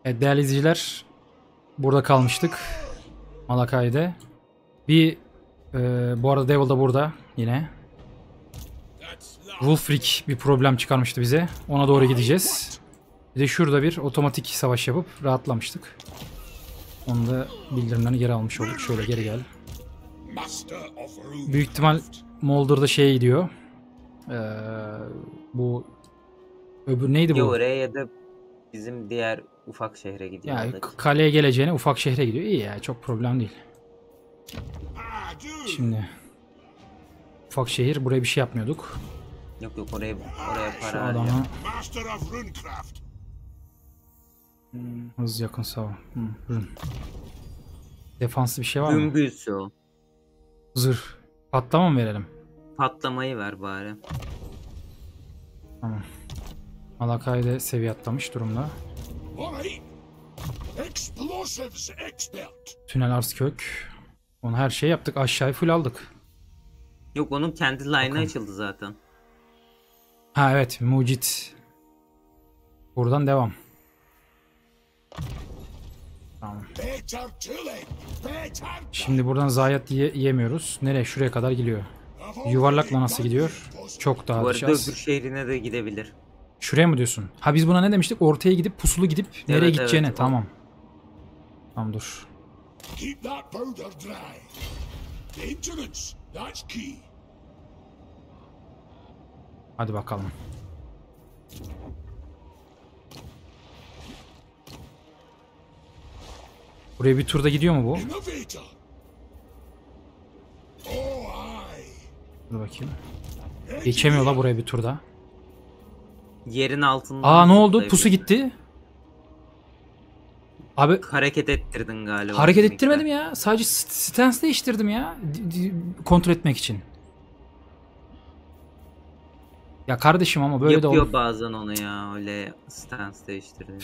Evet değerli izleyiciler, burada kalmıştık Malakai'de. Bu arada Devil da burada yine. Wulfric bir problem çıkarmıştı bize. Ona doğru gideceğiz. Bir de şurada bir otomatik savaş yapıp rahatlamıştık. Onu da bildirimlerini geri almış olduk. Şöyle geri gel. Büyük ihtimal Moldor'da şeye gidiyor. Bu öbür neydi bu? Ya oraya ya da bizim diğer ufak şehre gidiyor. Yani kaleye geleceğine ufak şehre gidiyor. İyi ya, çok problem değil. Şimdi ufak şehir, buraya bir şey yapmıyorduk. Yok oraya para Şu harcıyor. adama hız yakın sağ. Defanslı bir şey var mı? Gümbüz o. Zırh. Patlama mı verelim? Patlamayı ver bari. Tamam. Malakai'de seviye atlamış durumda. Tünel arz kök. Onu her şey yaptık. Aşağıyı full aldık. Yok onun kendi line'ı Bakalım. açıldı zaten. Ha evet, mucit. Buradan devam. Tamam. Şimdi buradan zayiat yiyemiyoruz. Nereye? Şuraya kadar gidiyor. Yuvarlakla nasıl gidiyor? Çok daha Bu arada dışarı. öbür şehrine de gidebilir. Şuraya mı diyorsun? Ha biz buna ne demiştik? Ortaya gidip pusulu gidip nereye gideceğine. evet. Tamam. Tamam dur. Hadi bakalım. Buraya bir turda gidiyor mu bu? Dur bakayım. Geçemiyor la buraya bir turda. Yerin altında. Aa ne oldu? Pusu gitti. Abi Hareket ettirdin galiba. hareket ettirmedim ya. Sadece stance değiştirdim ya. Kontrol etmek için. Ya kardeşim ama böyle de yapıyor olur. bazen onu ya, öyle stance değiştirdiğinde.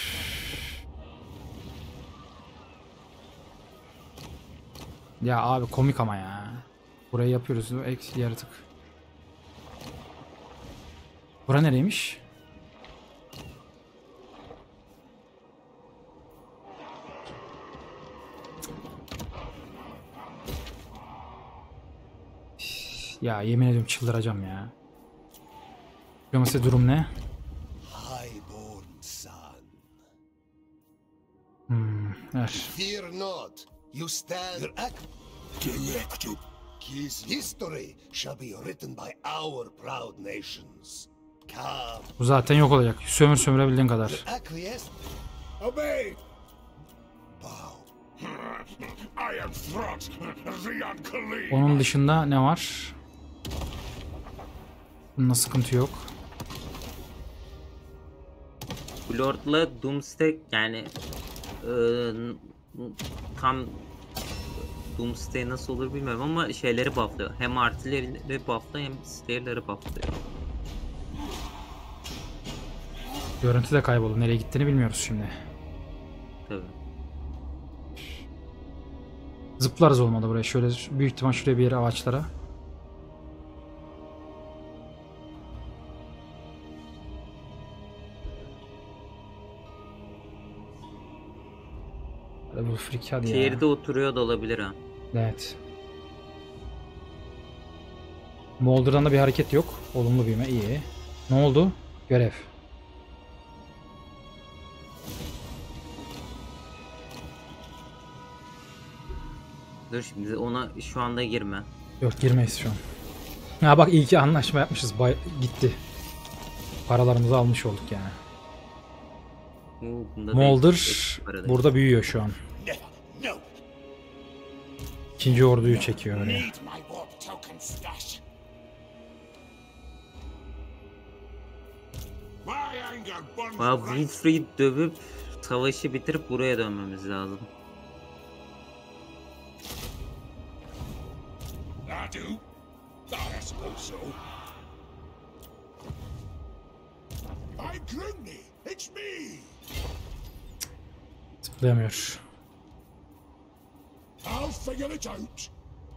Ya abi komik ama ya. Burayı yapıyoruz. Eksi yaratık. Bura nereymiş? Ya yemin ediyorum çıldıracağım ya. Diplomasi durum ne? Highborn son, Ver. fear not. You stand elected. His history shall be written by our proud nations. Come, Bu zaten yok olacak. Sömürebildiğin kadar. acquiesce. Obey. Bow. I am Throt, the unclean. Onun dışında ne var? Bunda sıkıntı yok. Lord'la Doomstack yani tam Doomstack nasıl olur bilmiyorum ama şeyleri bufflıyor. Hem artillerileri bufflıyor hem stayer'ları bufflıyor. Görüntü de kayboldu. Nereye gittiğini bilmiyoruz şimdi. Tabii. Zıplarız olmadı buraya. Şöyle büyük ihtimal şuraya bir yere ağaçlara. Hadi bu frik hadi ya. Şehirde oturuyor da olabilir ha. Evet. Moldor'dan da bir hareket yok. Olumlu büyüme iyi. Ne oldu? Görev. Dur şimdi ona şu anda girme. Yok girmeyiz şu an. Ha bak iyi ki anlaşma yapmışız. Gitti. Paralarımızı almış olduk yani. Bunda Moldor eksik para değil. burada büyüyor şu an. No. İkinci orduyu çekiyor oraya. Need my warp token stash. My anger burns Aa, bright. Wulfri'yi dövüp savaşı bitirip buraya dönmemiz lazım. I do. I suppose so. By Grimney, it's me. Zıplayamıyor. I'll figure it out.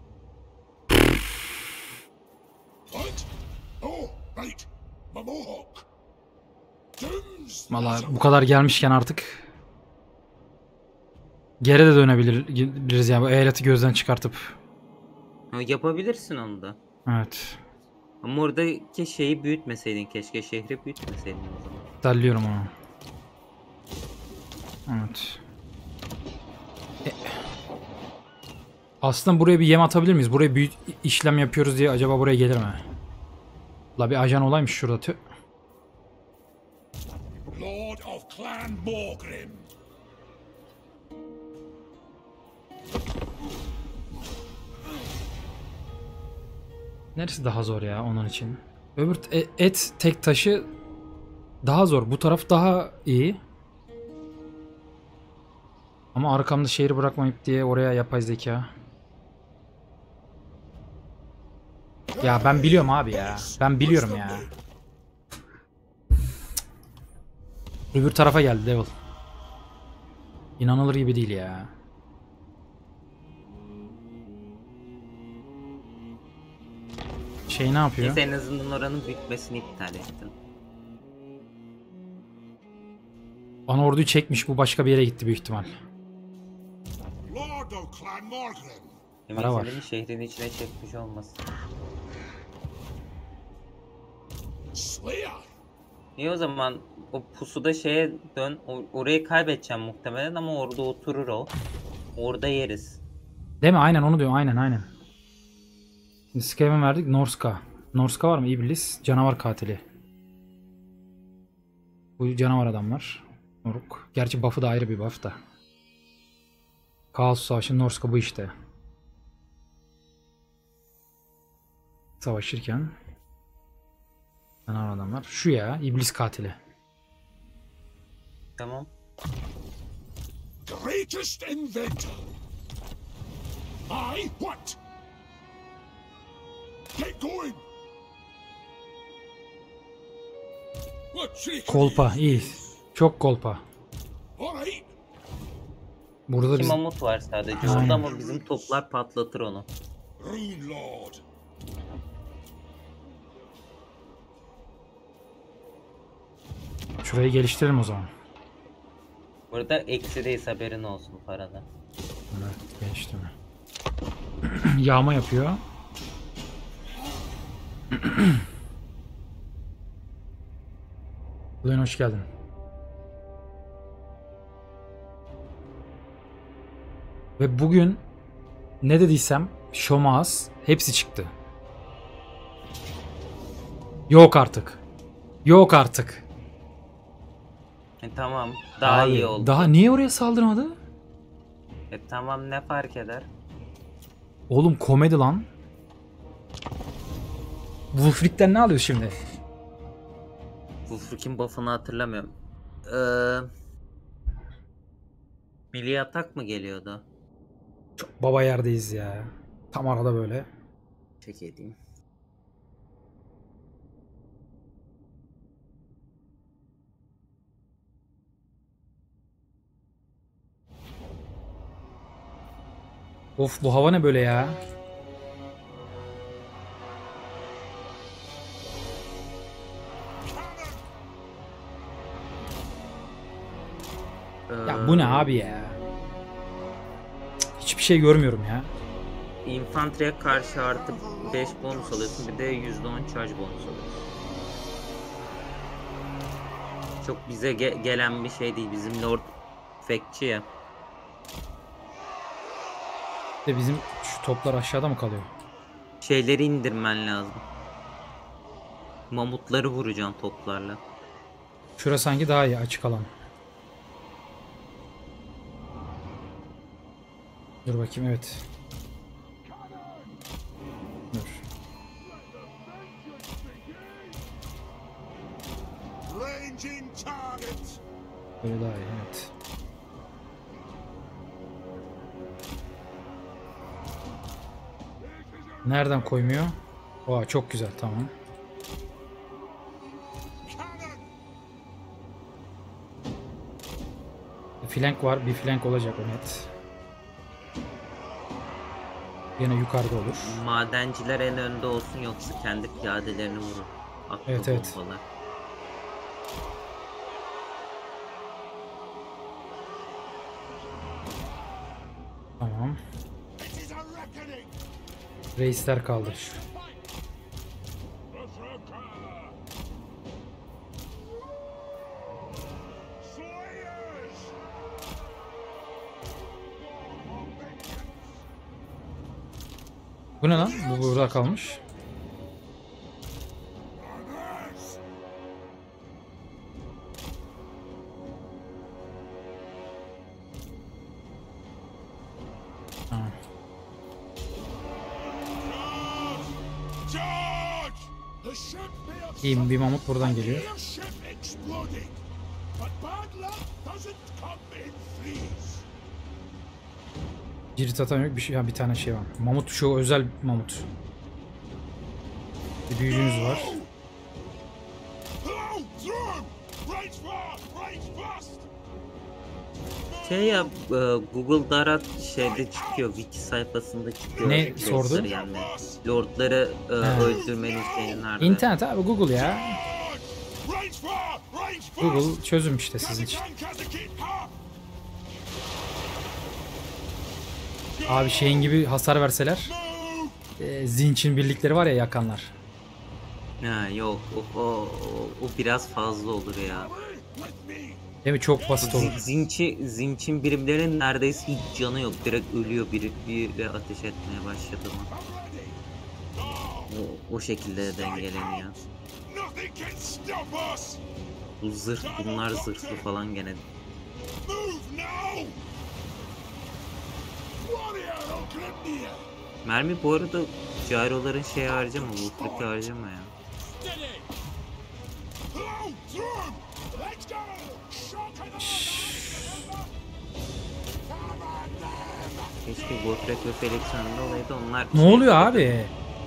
What? Oh, right. My Mohawk. Doom's Valla bu kadar gelmişken artık Geri de dönebiliriz yani bu eyaleti gözden çıkartıp. Ha, yapabilirsin onu da. Evet. Ama oradaki şeyi büyütmeseydin keşke. Şehri büyütmeseydin o zaman. Dallıyorum onu. Evet. Aslında buraya bir yem atabilir miyiz? Buraya büyük işlem yapıyoruz diye acaba buraya gelir mi? La bir ajan olaymış şurada. Tüh. Lord of Clan Morgrim. Neresi daha zor ya onun için? Öbür et tek taşı daha zor. Bu taraf daha iyi. Ama arkamda şehri bırakmayıp diye oraya yapay zeka. Ya ben biliyorum abi ya. Ben biliyorum ya. Öbür tarafa geldi Devil. İnanılır gibi değil ya. Şey ne yapıyor? Neyse en azından oranın büyütmesini iptal ettin. Bana orduyu çekmiş, bu başka bir yere gitti büyük ihtimal. Lord of Clan Morgrim. Demek Para var. istediğim şehrin içine çekmiş olmasın. Slayer. İyi o zaman o pusuda şeye dön. Orayı kaybedeceğim muhtemelen ama orada oturur o. Orada yeriz. Değil mi? Aynen onu diyorum. Aynen. Şimdi Skaven verdik. Norska. Norska var mı? İblis. Canavar katili. Bu canavar adamlar. Noruk. Gerçi buff'ı da ayrı bir buff da. Kaos Savaşı Norska bu işte. Savaşırken canavar adamlar. Şu ya. İblis katili. Tamam. Greatest inventor. I what? Get going. What trick? Kolpa. iyi. Çok kolpa. All right. Burada İki biz... mamut var sadece. Aynen. Orada ama bizim toplar patlatır onu. Rune Lord. Şurayı geliştirelim o zaman. Burada eksideyiz haberin olsun parada. Evet, geliştirme. Yağma yapıyor. Ulan hoş geldin. Ve bugün ne dediysem Şomaz hepsi çıktı. Yok artık. Yok artık. Tamam. Daha Abi, iyi oldu. daha niye oraya saldırmadı? Tamam ne fark eder? Oğlum komedi lan. Wulfric'ten ne alıyor şimdi? Wolfrick'in buff'ını hatırlamıyorum. Milli atak mı geliyordu? Çok baba yerdeyiz ya. Tam arada böyle. Çek edeyim. Of bu hava ne böyle ya? Ya bu ne abi ya? Cık, hiçbir şey görmüyorum ya. Infantery'e karşı artı 5 bonus alıyorsun. Bir de %10 charge bonus alıyorsun. Çok bize gelen bir şey değil. Bizim Lord Fekçi ya. De bizim şu toplar aşağıda mı kalıyor? Şeyleri indirmen lazım. Mamutları vuracaksın toplarla. Şurası sanki daha iyi açık alan. Dur bakayım evet. Dur. Ranging target. Böyle daha iyi evet. Nereden koymuyor? Oha çok güzel tamam. Cannon. Flank var bir flank olacak o net. Yine yukarıda olur. Madenciler en önde olsun yoksa kendi piyadelerini vurur. Atlı Evet. bombalar. It is a reckoning. Reisler kaldı. Berserker. Slayers. Bu ne lan? Bu burada kalmış. Runners. Ha. Charge! The ship may have İyi, bir mamut buradan geliyor. Your ship exploded, but bad luck doesn't come in threes. Cirit atan yok bir şey. Ha, bir tane şey var. Mamut, şu özel mamut. Bir büyücünüz var. Hello, through! Right far, right fast! Şey ya, Google'da arat şeyde çıkıyor, wiki sayfasında çıkıyor. Ne Tracer sordu? Yani lordları öldürmenin şeyi nerede? İnternet abi, Google ya. Charge! Right far, right fast! Google çözüm işte sizin için. Abi şeyin gibi hasar verseler. Zinç'in birlikleri var ya, yakanlar. Ha yok, o biraz fazla olur ya. Değil mi? Çok basit olur. Zinç'in birimlerinin neredeyse hiç canı yok. Direkt ölüyor biri ateş etmeye başladı mı? O şekilde dengeleniyor. Nothing can stop us! Bu bunlar zırhlı falan gene. Move now! Warrior Ogrimnir! Mermi bu arada gyroların şeye harcama, Wolf'taki harcama ya. Steady! Hello, through! Let's go! Shock and Keşke Gotrek ve Felix önünde olaydı, onlar Ne oluyor abi?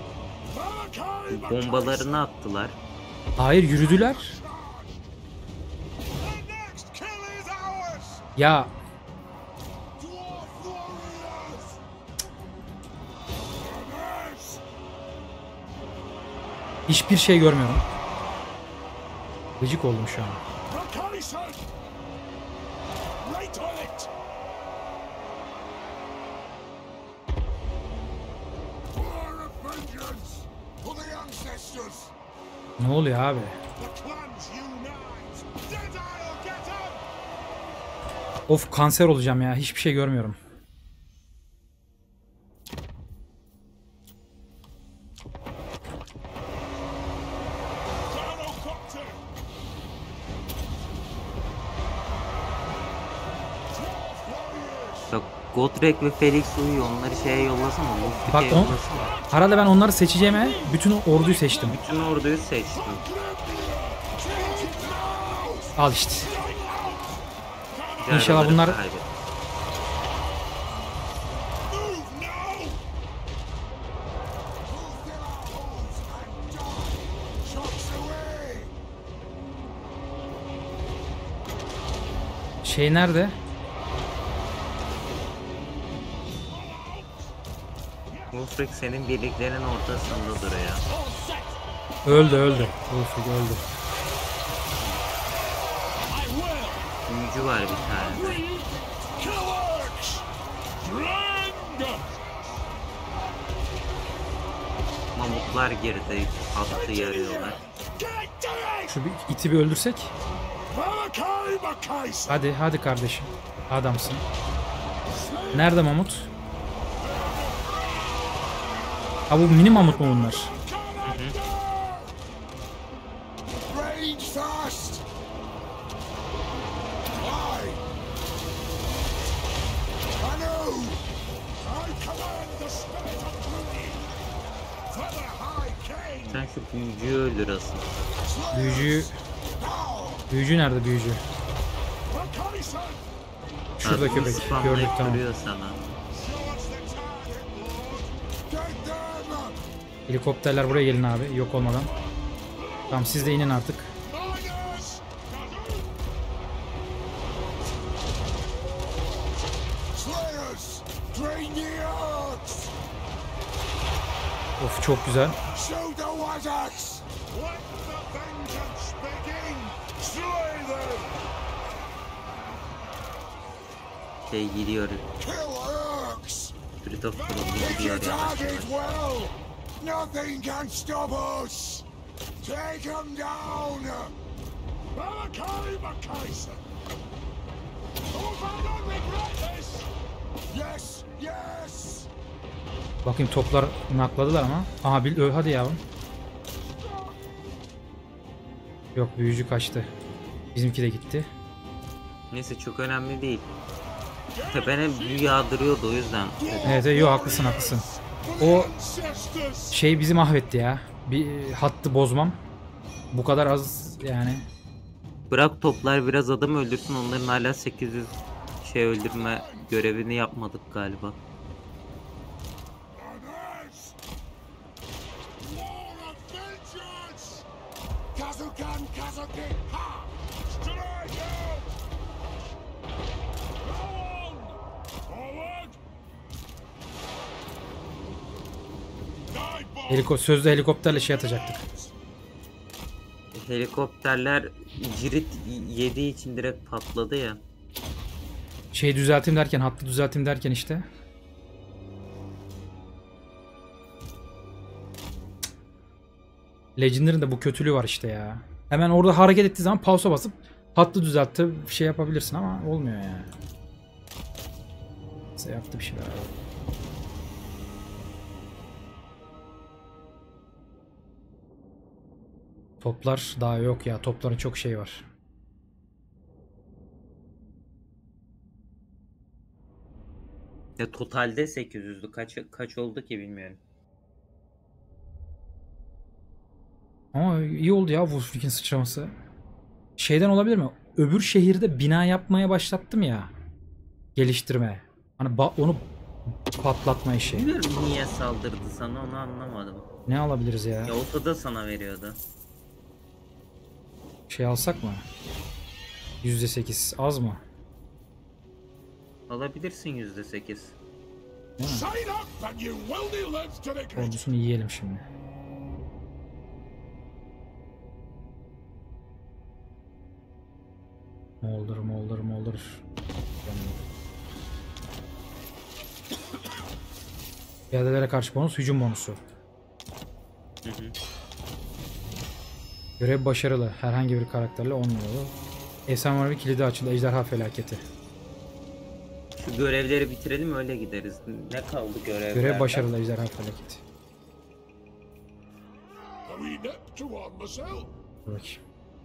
bombalarını attılar. Hayır, yürüdüler. The next kill is ours! Ya Dwarf warriors! Runners! hiçbir şey görmüyorum. Gıcık oldum şu an. Rakaisan! Right on it! For of vengeance! For the ancestors! Ne oluyor abi? The clans unite! Dead I'll get up! Of, kanser olacağım ya. Hiçbir şey görmüyorum. Gyrocopter! Dwarf warriors! Bak Gotrek ve Felix uyuyor, onları şeye yollasana, Bak Wolf'taki on, yollasana. herhalde ben onları seçeceğime bütün orduyu seçtim. Bütün orduyu seçtim. Al işte. Gyroları İnşallah bunlar- kaybettim. Move now! Shots away! Şey nerede? Wolfric senin birliklerin ortasında duruyor. Öldü. Wolfric öldü. Büyücü var bir tane. Killers! Drang! Mamutlar girdi, attı yarıyorlar. Get to it! Şu iti bir öldürsek. Malachi Makaisa! Hadi kardeşim. Adamsın. Nerede mamut? Ha, bu mini mamut mu bunlar? Rage fast! Why? Anu! I command the spirit of Bruni! For the High King! Sen şu büyücüyü öldür asıl. Büyücü nerede büyücü? Makaisa! Şurada Adamı köpek. spamlayıp Gördük, tamam. duruyor sana. Show us the target, Lord! Get them! Helikopterler buraya gelin abi, yok olmadan. Tamam, siz de inin artık. Miners! Slayers! Drain the earth! Of, çok güzel. Show the Wazaks! Let the vengeance begin! Slay them! Şey gidiyor. Kill Urks! Spirit of Truth'u Take gidiyor your yavaş target yavaş. well. Nothing can stop us. Take him down. Malachi Makaiser. Oh, I don't regret this. Yes, yes. Bakayım toplar nakladılar ama. Aha hadi yavrum. Yok büyücü kaçtı. Bizimki de gitti. Neyse çok önemli değil. Tepene büyü yağdırıyordu o yüzden. Evet yok haklısın. O şey bizi mahvetti ya. Bir hattı bozmam. Bu kadar az yani. Bırak toplar biraz adam öldürsün, onların hala 800 şey öldürme görevini yapmadık galiba. War of vengeance. Kazukan Kazuki ha. Strike out. Go on. Forward. Dive bomb. Sözde helikopterle şey atacaktık. Helikopterler cirit yediği için direkt patladı ya. Hattı düzelteyim derken işte. Legendary'nin de bu kötülüğü var işte ya. Hemen orada hareket ettiği zaman pausa basıp hattı düzeltti şey yapabilirsin ama olmuyor yani. Neyse yaptı bir şeyler. Toplar daha yok ya. Topların çok şey var. Ya totalde 800'lü kaç oldu ki bilmiyorum. Ama iyi oldu ya Wolfwick'in sıçraması. Şeyden olabilir mi? Öbür şehirde bina yapmaya başlattım ya. Geliştirme. Hani onu patlatma işi. Bilmiyorum niye saldırdı sana, onu anlamadım. Ne alabiliriz ya? Ya olsa da sana veriyordu. Şey alsak mı? %8 az mı? Alabilirsin %8. Sign up and you will live to regret. Ordusunu yiyelim şimdi. Moldur. Piyadelere karşı bonus, hücum bonusu. Görev başarılı. Herhangi bir karakterle 10 yolu. Efsanevi kilidi açıldı. Ejderha felaketi. Şu görevleri bitirelim öyle gideriz. Ne kaldı görevlerden? Görev başarılı. Ejderha felaketi. Are we Neptune, Marcel? Dur bakayım.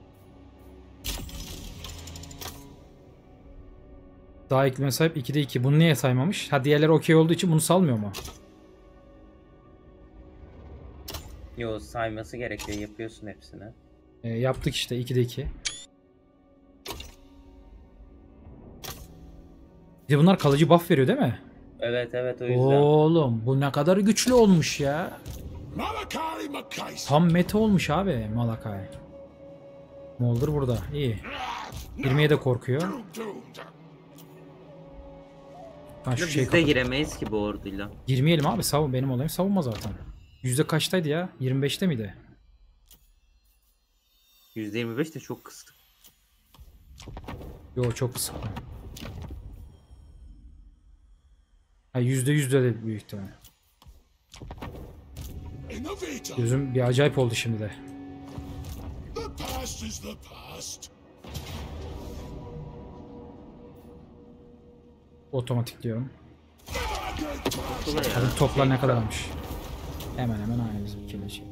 Daha iklime sahip 2'de 2. Bunu niye saymamış? Ha diğerleri okey olduğu için bunu salmıyor mu? Yo, sayması gerekiyor. Yapıyorsun hepsini. Yaptık işte 2'de 2. Bir de bunlar kalıcı buff veriyor değil mi? Evet o yüzden. Oğlum bu ne kadar güçlü olmuş ya. Malachi Makaiser. Tam meta olmuş abi Malachi. Moldur burada. İyi. Girmeye de korkuyor. Doomed. Ha, şu Biz şeyi de kapat. giremeyiz ki bu orduyla. Girmeyelim abi, savun, benim olayım savunma zaten. Yüzde kaçtaydı ya? 25'te miydi? %25 de çok kıstık. Yo çok kısık. Ha %100 de büyük ihtimal. Innovator. Gözüm bir acayip oldu şimdi de. The past is the past. Otomatik diyorum. Kolay ya. Hadi toplar ne kadarmış? Hemen aynı bizimkiyle şey.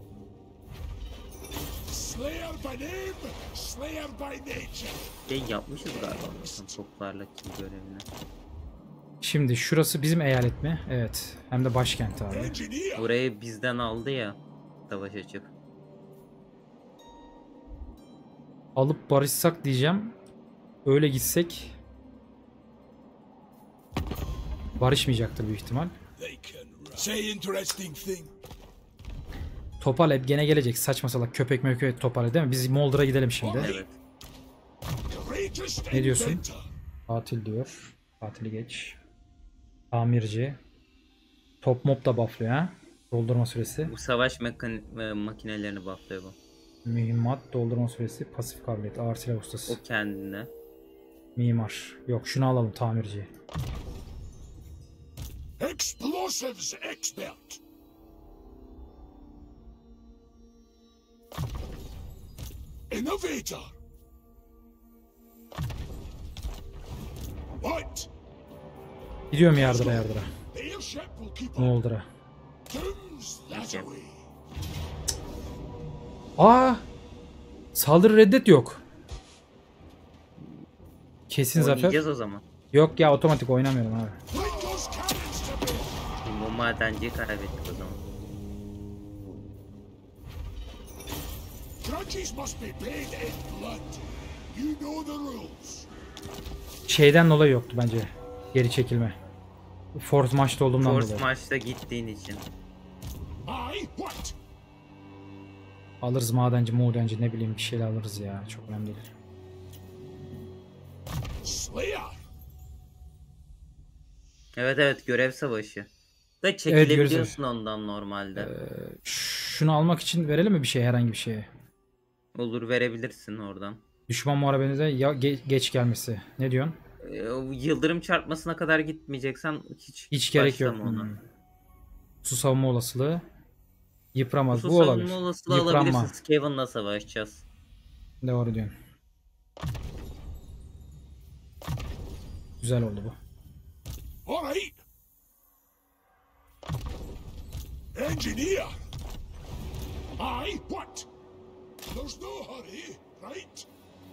Slayer by name, Slayer by nature. Şey yapmışız galiba. Toplarla kill görevini. Şimdi şurası bizim eyalet mi? Evet. Hem de başkent abi. Engineer. Burayı bizden aldı ya. Savaş açıp. Alıp barışsak diyeceğim. Öyle gitsek barışmayacaktır büyük ihtimal. They can say interesting thing. Topal gene gelecek. Saçma salak köpek mököğe Topal değil mi? Biz Moldor'a gidelim şimdi. Evet. Greatest Ne diyorsun? inventor. Tatil diyor. Tatili geç. Tamirci. Top mop da bufflıyor ha. Doldurma süresi. Bu savaş makinelerini bufflıyor bu. Mühimmat. Doldurma süresi. Pasif kabiliyet. Ağır silah ustası. O kendine. Mimar. Yok şunu alalım tamirci. Explosives expert. Innovator. What? Gidiyorum yardıra yardıra. The airship will keep Ne up. oldu? Doom's that away. Aa! Saldırı reddet yok. Kesin zafer. Oynayacağız o zaman. Yok ya, otomatik oynamıyorum abi. Bring those cannons to bear. Bu madenciyi kaybettik o zaman. Grudges must be paid in blood. You know the rules. Şeyden dolayı yoktu bence. Geri çekilme. Force maçta olduğumdan Force dolayı. maçta gittiğin için. Aye, what? Alırız madenci ne bileyim bir şeyler alırız ya. Çok önemli değil. Slayer. Evet görev savaşı. Da görev çekilebiliyorsun ondan normalde. Şunu almak için verelim mi bir şey, herhangi bir şeye? Olur, verebilirsin oradan. Düşman muharebenize ya geç gelmesi. Ne diyorsun? Yıldırım çarpmasına kadar gitmeyeceksen Hiç gerek yok. başlama ona. Su savunma olasılığı. Yıpramaz. Su Bu olabilir. savunma olasılığı Yıpranma. alabilirsin. Skaven'la savaşacağız. Doğru diyorsun. Güzel oldu bu. All right. Engineer. Aye, what? There's no hurry, right?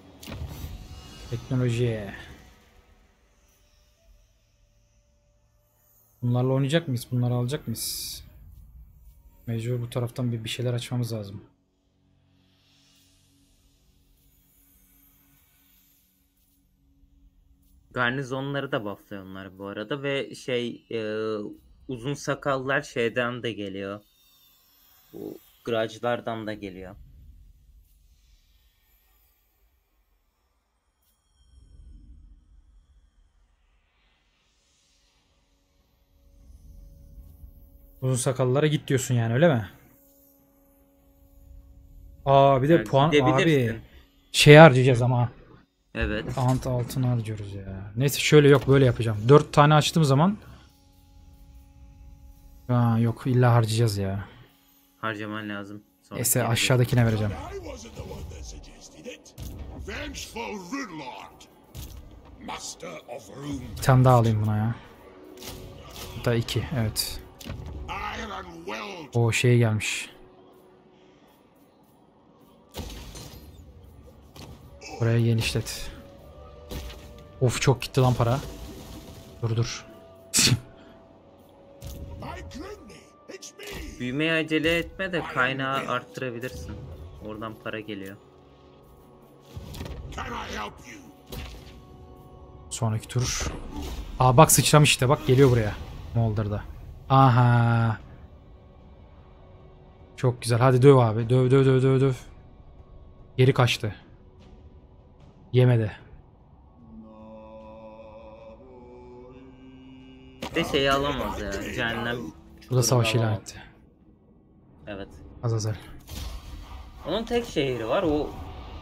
Teknoloji. Bunlarla oynayacak mıyız? Bunları alacak mıyız? Mecbur bu taraftan bir şeyler açmamız lazım. Garnizonları da bufflıyorlar bu arada ve uzun sakallar şeyden de geliyor. Bu grudge'lardan da geliyor. Uzun sakallılara git diyorsun yani, öyle mi? Aa bir de Yani puan gidebilirsin. abi. Şey harcayacağız ama. Evet. Ant altın harcıyoruz ya. Neyse şöyle, yok böyle yapacağım. 4 tane açtığım zaman. Aa yok, illa harcayacağız ya. Harcaman lazım. Sonra Neyse geri aşağıdakine vereceğim. I wasn't the one that suggested it. Vengeful Runelord. Master of Rune. Bir tane daha alayım buna ya. Bu da 2, evet. Iron Weld. O şey gelmiş. Buraya genişlet. Of çok gitti lan para. Dur. My Grimney, it's me. Büyümeye acele etme de kaynağı arttırabilirsin. Oradan para geliyor. Can I help you? Sonraki tur. Aa bak sıçramış işte, bak geliyor buraya. Molder'da. Aha. Çok güzel. Hadi döv abi. Döv. Geri kaçtı. Yemedi. Bir de şeyi alamaz ya. Cehennem Bu da savaş çukurunu ilan alamaz. etti. Evet. Azazel. Onun tek şehri var. O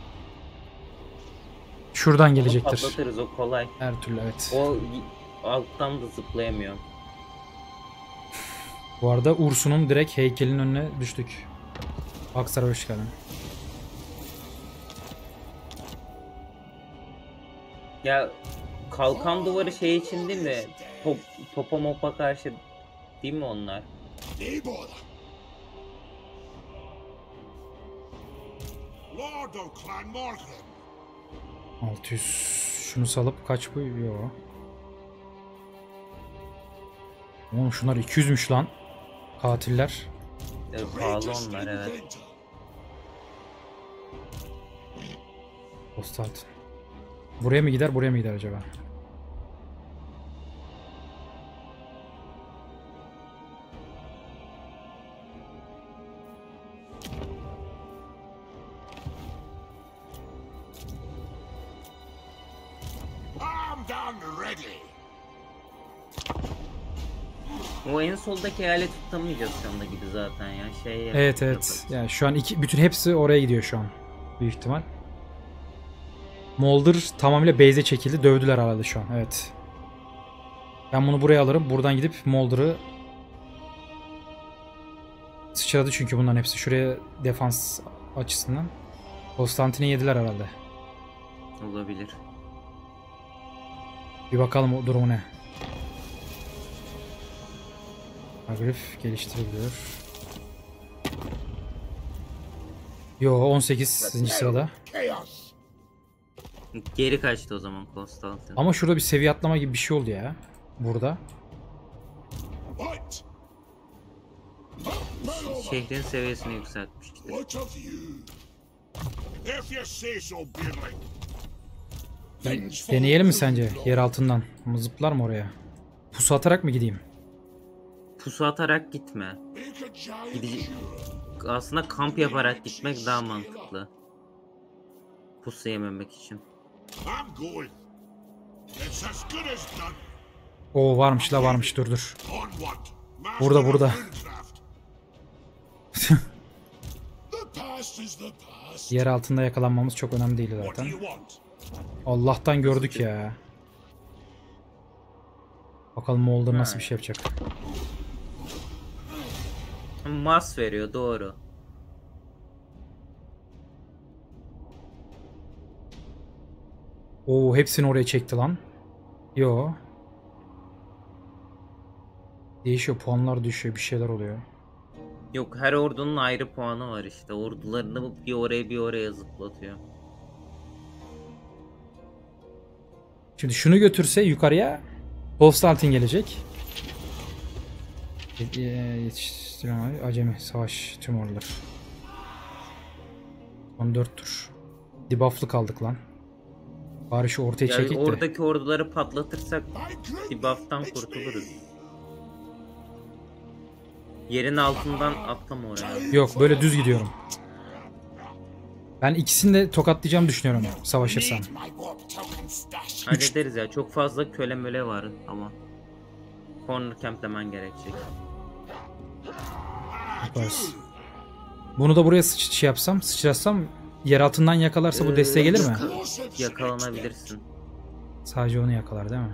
Şuradan onu gelecektir. patlatırız, o kolay. Her türlü evet. O alttan da zıplayamıyor. Bu arada Ursu'nun direkt heykelinin önüne düştük. Aksaray hoş geldin. Ya kalkan duvarı şey için değil mi? Topa mopa karşı değil mi onlar? Nay bother. Lord of Clan Morgan. 600. Şunu salıp kaç bu? Yo. Oğlum şunlar 200'müş lan. Katiller. Pahalı onlar, evet. Inventor. Posta altın. Buraya mı gider acaba? Armed and ready. O en soldaki eyaleti tutamayacağız şu anda gibi zaten ya. Evet. yaparız. Yani şu an bütün hepsi oraya gidiyor şu an. Büyük ihtimal. Molder tamamıyla base'e çekildi. Dövdüler herhalde şu an. Evet. Ben bunu buraya alırım. Buradan gidip Molder'ı sıçradı çünkü bunların hepsi şuraya defans açısından. Konstantin'i yediler herhalde. Olabilir. Bir bakalım o durumu ne. Agrif geliştiriliyor. Yo 18. sırada. Chaos. Geri kaçtı o zaman Konstantin. Ama şurada bir seviye atlama gibi bir şey oldu ya. Burada. Fight. Man over. Şehrin seviyesini yükseltmişti. What of you? If you say so, Beardley. Deneyelim mi sence yer altından? Ama zıplar mı oraya? Pusu atarak mı gideyim? Pusu atarak gitme. Make a giant Gidece- cure. Aslında kamp yaparak gitmek daha mantıklı. Pusu yememek için. I'm going. It's as good as done. Oo varmış la varmış dur. Onward. Burada, Master burada. of Runecraft. The past is the past. Yer altında yakalanmamız çok önemli değil What do zaten. you want? Allah'tan gördük ya. Bakalım Molder nasıl bir şey yapacak. Mas veriyor doğru. Oo hepsini oraya çekti lan. Yo. Değişiyor, puanlar düşüyor, bir şeyler oluyor. Yok, her ordunun ayrı puanı var işte. Ordularını bir oraya bir oraya zıplatıyor. Şimdi şunu götürse yukarıya Konstantin gelecek. Yetiştiremez. Acemi savaş tüm ordular. 14 tur. Debuff'lı kaldık lan. Bari şu ortaya Yani çekik de. oradaki orduları patlatırsak My great debuff'tan it's kurtuluruz. me. Yerin altından atlama oraya. Yok böyle düz gidiyorum. Ben ikisini de tokatlayacağımı düşünüyorum savaşırsam. My warp token stash. Hallederiz ya. Çok fazla köle möle var ama. Corner camplemen gerekecek. Yaparız. Bunu da buraya şey yapsam, sıçratsam yer altından yakalarsa bu desteğe gelir mi? Yakalanabilirsin. Sadece onu yakalar değil mi?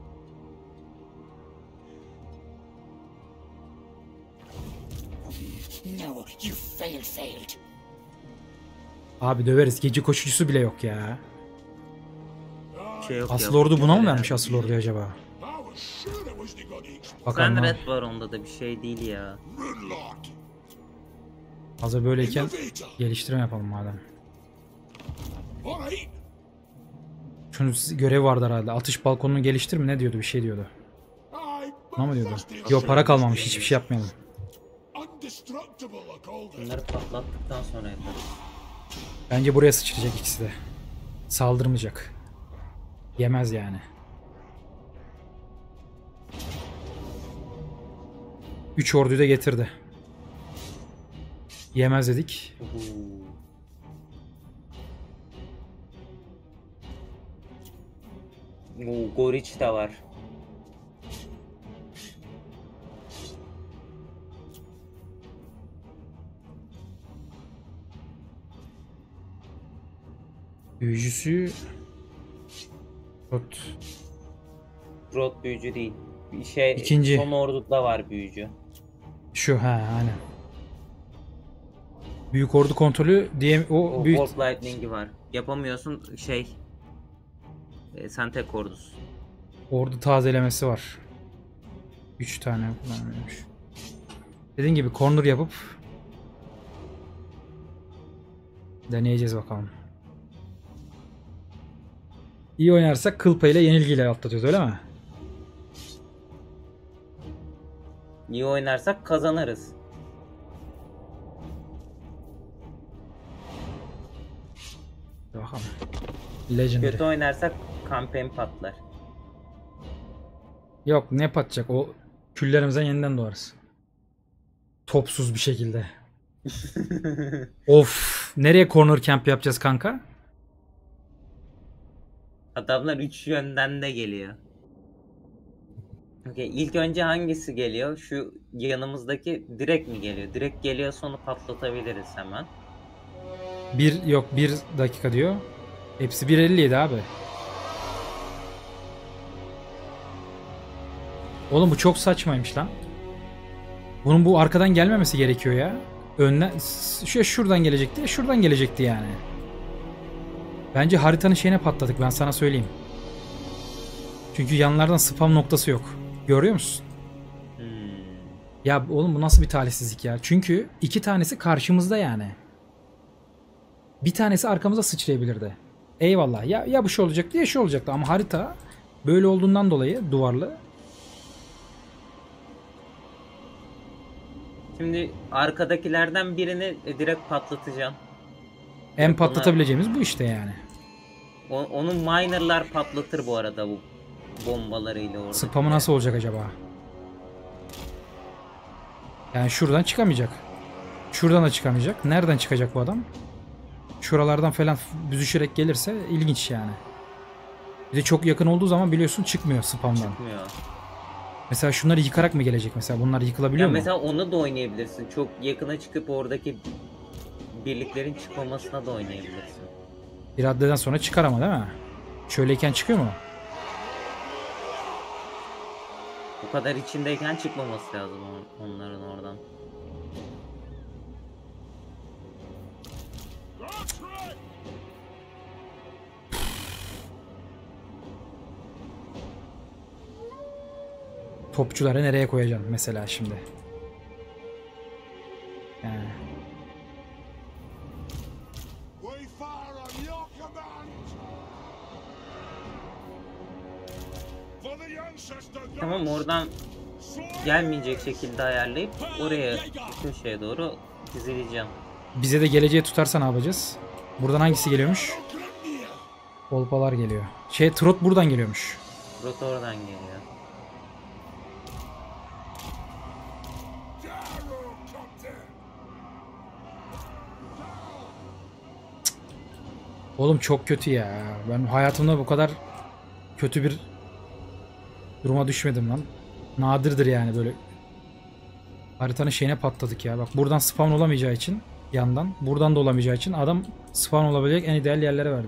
No, you failed. Abi döveriz. Gece koşucusu bile yok ya. Şey yok Asıl ya, ordu buna mı köleler. vermiş asıl orduyu acaba? I was sure it was the god H. Bakalım. Sen lan. red var onda da bir şey değil ya. Runelord. Hazır böyleyken Innovator. geliştirme yapalım madem. Alright. Şunun görevi vardı herhalde. Atış balkonunu geliştir mi? Ne diyordu? Bir şey diyordu. I Ne mı diyordu? Yok para kalmamış. Hiçbir şey yapmayalım. Undestructible, I called it. Bunları patlattıktan sonra yaparız. Bence buraya sıçrayacak ikisi de. Saldırmayacak. Yemez yani. 3 orduyu da getirdi. Yemez dedik. Goriç de var. Büyücüsü... Rot. Rot büyücü değil. Bir şey İkinci. son orduda var büyücü. Şu ha aynen. Büyük ordu kontrolü diye o O büyük Bolt Lightning'i var. Yapamıyorsun şey. Sen tek ordusun. ordu tazelemesi var. 3 tane kullanılmış. Dediğim gibi corner yapıp deneyeceğiz bakalım. İyi oynarsak kıl payıyla yenilgiyle atlatıyoruz öyle mi? İyi oynarsak kazanırız. Bakalım. Legendary. Kötü oynarsak kampanya patlar. Yok ne patacak o küllerimizden yeniden doğarız. Topsuz bir şekilde. Of nereye corner camp yapacağız kanka? Adamlar 3 yönden de geliyor. Okay, ilk önce hangisi geliyor? Şu yanımızdaki direkt mi geliyor? Direkt geliyorsa onu patlatabiliriz hemen. Bir dakika diyor. Hepsi 1.57 abi. Oğlum bu çok saçmaymış lan. Bunun bu arkadan gelmemesi gerekiyor ya. Önden şuradan gelecekti ya şuradan gelecekti yani. Bence haritanın şeyine patladık, ben sana söyleyeyim. Çünkü yanlardan spam noktası yok. Görüyor musun? Ya oğlum bu nasıl bir talihsizlik ya? Çünkü iki tanesi karşımızda yani. Bir tanesi arkamıza sıçrayabilirdi. Eyvallah. Ya bu şey olacaktı ya şu olacaktı ama harita böyle olduğundan dolayı duvarlı. Şimdi arkadakilerden birini direkt patlatacağım. En patlatabileceğimiz bu işte yani. Onun minerlar patlatır bu arada bu bombalarıyla orada. Spamı nasıl olacak acaba? Yani şuradan çıkamayacak. Şuradan da çıkamayacak. Nereden çıkacak bu adam? Şuralardan falan büzüşerek gelirse ilginç yani. Bir de çok yakın olduğu zaman biliyorsun çıkmıyor spamdan. Çıkmıyor. Mesela şunları yıkarak mı gelecek mesela? Bunlar yıkılabiliyor Ya mu? mesela onu da oynayabilirsin. Çok yakına çıkıp oradaki birliklerin çıkmamasına da oynayabilirsin. Bir raddeden sonra çıkar ama değil mi? Şöyleyken çıkıyor mu? Bu kadar içindeyken çıkmaması lazım onların oradan. Topçuları nereye koyacaksın mesela şimdi? Yani. We fire on your command. For the ancestor gods. Tamam, oradan gelmeyecek şekilde ayarlayıp oraya bütün şeye doğru dizileceğim. Bize de geleceği tutarsa ne yapacağız? Buradan hangisi geliyormuş? Kolpalar geliyor. Trot buradan geliyormuş. Rot oradan geliyor. Oğlum çok kötü ya. Ben hayatımda bu kadar kötü bir duruma düşmedim lan. Nadirdir yani böyle. Haritanın şeyine patladık ya. Bak buradan spawn olamayacağı için yandan. Buradan da olamayacağı için adam spawn olabilecek en ideal yerlere verdi.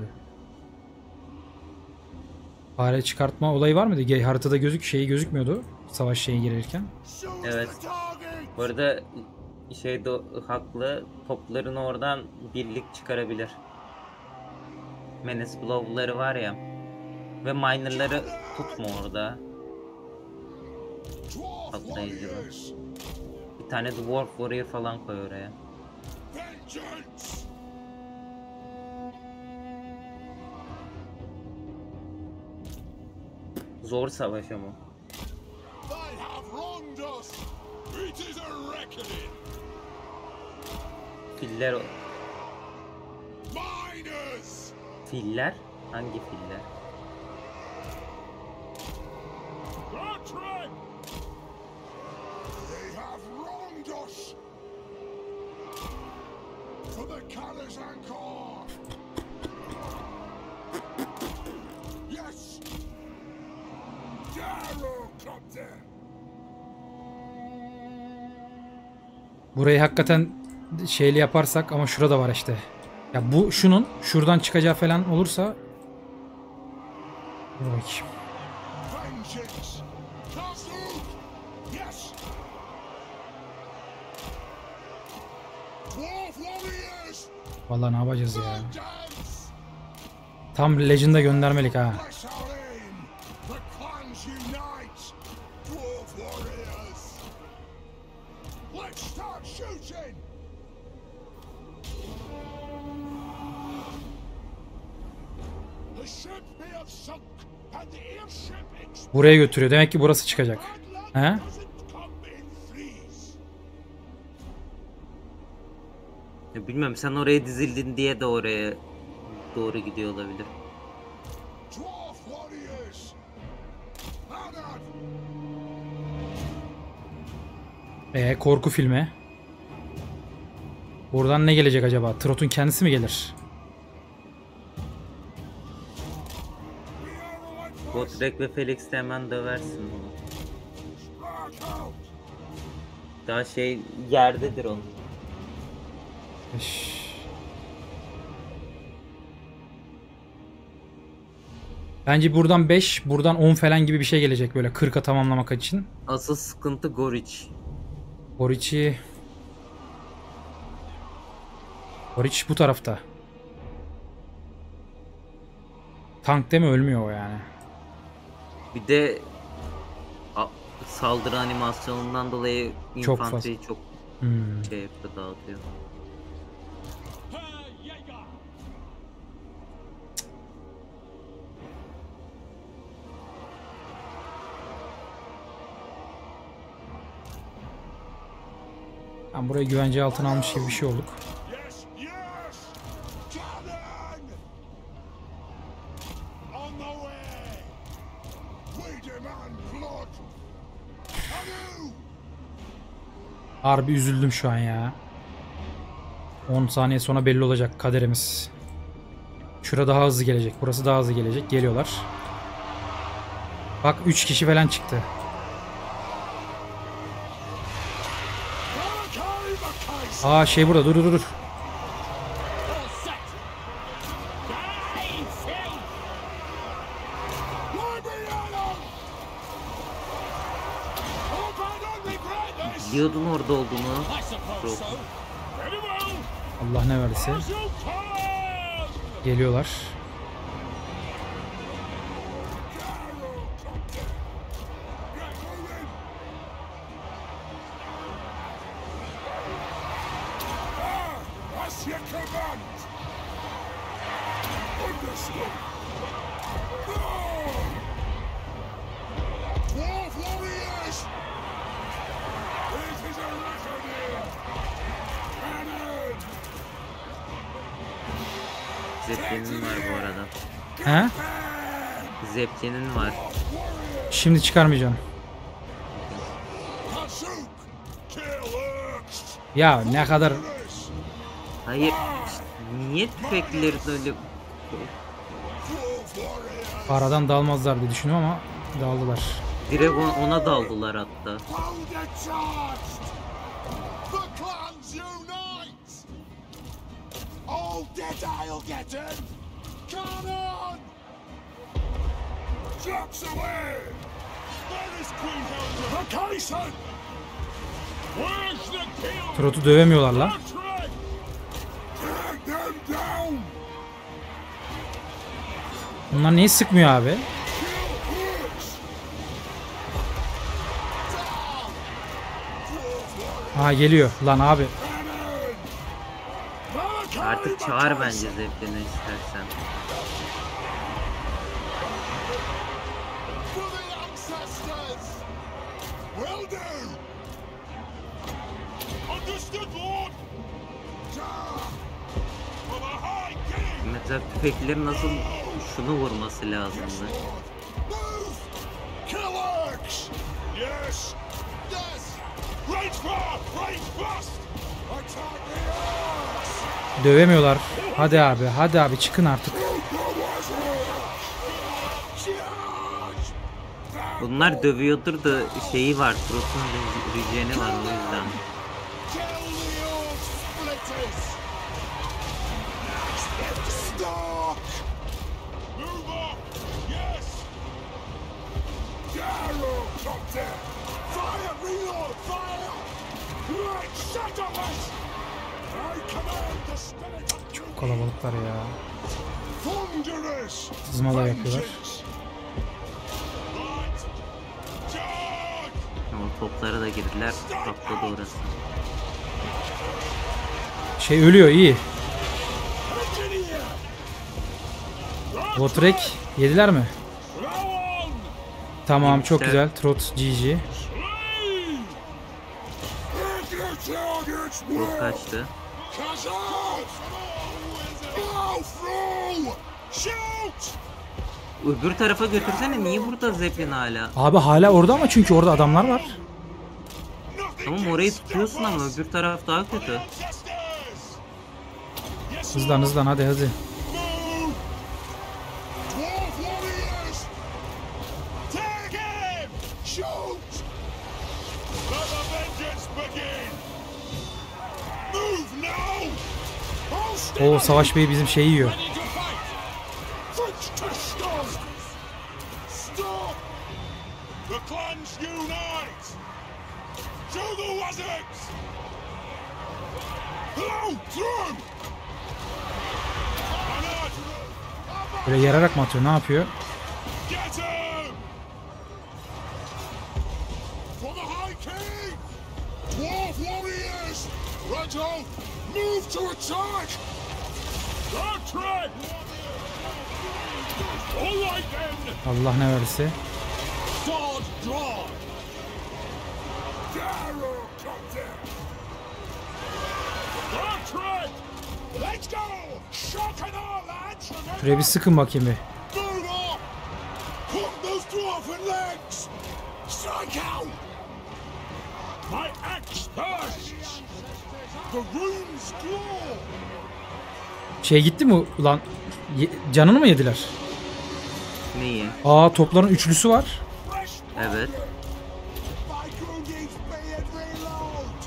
Fare çıkartma olayı var mıydı? Haritada gözükmüyordu. Savaş şeyi girirken. Evet. Bu arada haklı, topların oradan birlik çıkarabilir. Menace Blow'ları var ya. Ve minerları tutma orada. Patlayıcılı. Bir tane Dwarf Warrior falan koy oraya. Zor savaş ama. They have wronged us. It is a reckoning. Filler o. Miners. Filler? Hangi filler? Bertrand. They have wronged us. For the Calasan Corps. Yes. Gyrocopter. Burayı hakikaten şeyli yaparsak ama şurada var işte. Ya bu şuradan çıkacağı falan olursa dur bakayım. Vengeance. Castle. Yes. Dwarf warriors. Vallahi ne yapacağız ya? Dance. Tam Legend'a göndermelik ha. Press our aim. The clans unite. Dwarf warriors. Let's start shooting. The ship may have sunk and the airship Buraya götürüyor. Demek ki burası çıkacak. He? doesn't come in threes. Ya bilmem, sen oraya dizildin diye de oraya doğru gidiyor olabilir. Dwarf warriors. Anad. Korku filmi. Buradan ne gelecek acaba? Trot'un kendisi mi gelir? Gotrek ve Felix de hemen döversin onu. Daha yerdedir onun. Bence buradan 5, buradan 10 falan gibi bir şey gelecek böyle 40'a tamamlamak için. Asıl sıkıntı Goriç. Goriç'i... Goriç bu tarafta. Tank değil mi? Ölmüyor o yani. Bir de saldırı animasyonundan dolayı Çok infanteriyi çok Hmm. şey yapıyor, dağıtıyor. Ben burayı güvence altına almış gibi bir şey olduk. Yes, yes! Cannon! On the way! We demand blood! Canoe! Harbi üzüldüm şu an ya. 10 saniye sonra belli olacak kaderimiz. Şura daha hızlı gelecek. Burası daha hızlı gelecek. Geliyorlar. Bak 3 kişi falan çıktı. Aa şey burada. Dur dur dur. All set. Die, Phil! Biliyordun orada olduğunu. I suppose so. Very well! Allah ne verdiyse. As you command! Geliyorlar. As you command! Understood! Dwarf warriors! This is a reckoning! Cannon! Zeppelin'in var bu arada. He? Zeppelin'in var. Şimdi çıkarmayacağım. Hasuk! Kill Urks! Ya ne kadar... Hayır. Niye tüfeklilerin öyle... Dwarf warriors! Aradan dalmazlar diye düşünüyorum ama daldılar. Direkt ona daldılar hatta. Hold it charged! The clans unite! All dead I'll get him! Cannon! Drops away! Where is Queen Helga? The Kaiser! Where's the kill? Trot'u dövemiyorlar la. Patrick! Drag them down! Bunlar niye sıkmıyor abi? Kill Urks! Aha geliyor lan abi. Artık çağır bence Zeppelin'i istersen. For the ancestors! Will do! Understood, Lord! For the High King! Mesela tüfeklilerin nasıl şunu vurması lazımdı. Move! Kill Urks! Yes! Yes! Range far! Range fast! Attack the Urks! Dövemiyorlar. Hadi abi, hadi abi çıkın artık. Bunlar dövüyordur da şeyi var. Trot'un rejeni var o yüzden. Kill the Orc splitters! Stark! Move up! Yes! Gyrocopter! Fire! Reload! Fire! Right! Settlement! I command the spirit of Çok kalabalıklar ya. Thunderous! Sızmalar yapıyorlar. Vengeance! Right! Charge! Ama toplara da girdiler. Patladı orası. Şey ölüyor iyi. Engineer! Votrek yediler mi? Row on! Tamam çok Yemişler. güzel. Trot GG. Slay! Break your targets, Trot Will! kaçtı. Cast out! Blow through! Shoot! Öbür tarafa götürsene. Niye burada Zeppelin hala? Abi hala orada ama çünkü orada adamlar var. Nothing Tamam can orayı stop tutuyorsun ama us! öbür taraf daha kötü. Ancestors! Yes, Hızlan Lord! hızlan hadi hadi. Move! Dwarf warriors! Take him! Shoot! Let the vengeance begin! Move now! Hold O steady! Savaş Bey bizim şeyi yiyor. Ready to fight! French to stone! Stop! The clans unite! To the Wazards! Hello, through! Böyle yararak mı atıyor? Ne yapıyor? Get him! For the High King! Dwarf warriors! Righto! Move to attack! Patrick! All right then! Allah ne verirse. Sword drawn! Darrow comes in! Patrick! Let's go! Shock and all, lads! Şuraya bir sıkın bakayım bir. Move on! Hook those dwarven legs! Strike out! My axe bursts! The runes glow! Şey gitti mi ulan? Canını mı yediler? Neyi? Aa, topların üçlüsü var. Fresh Evet. by Grundy's beard reload!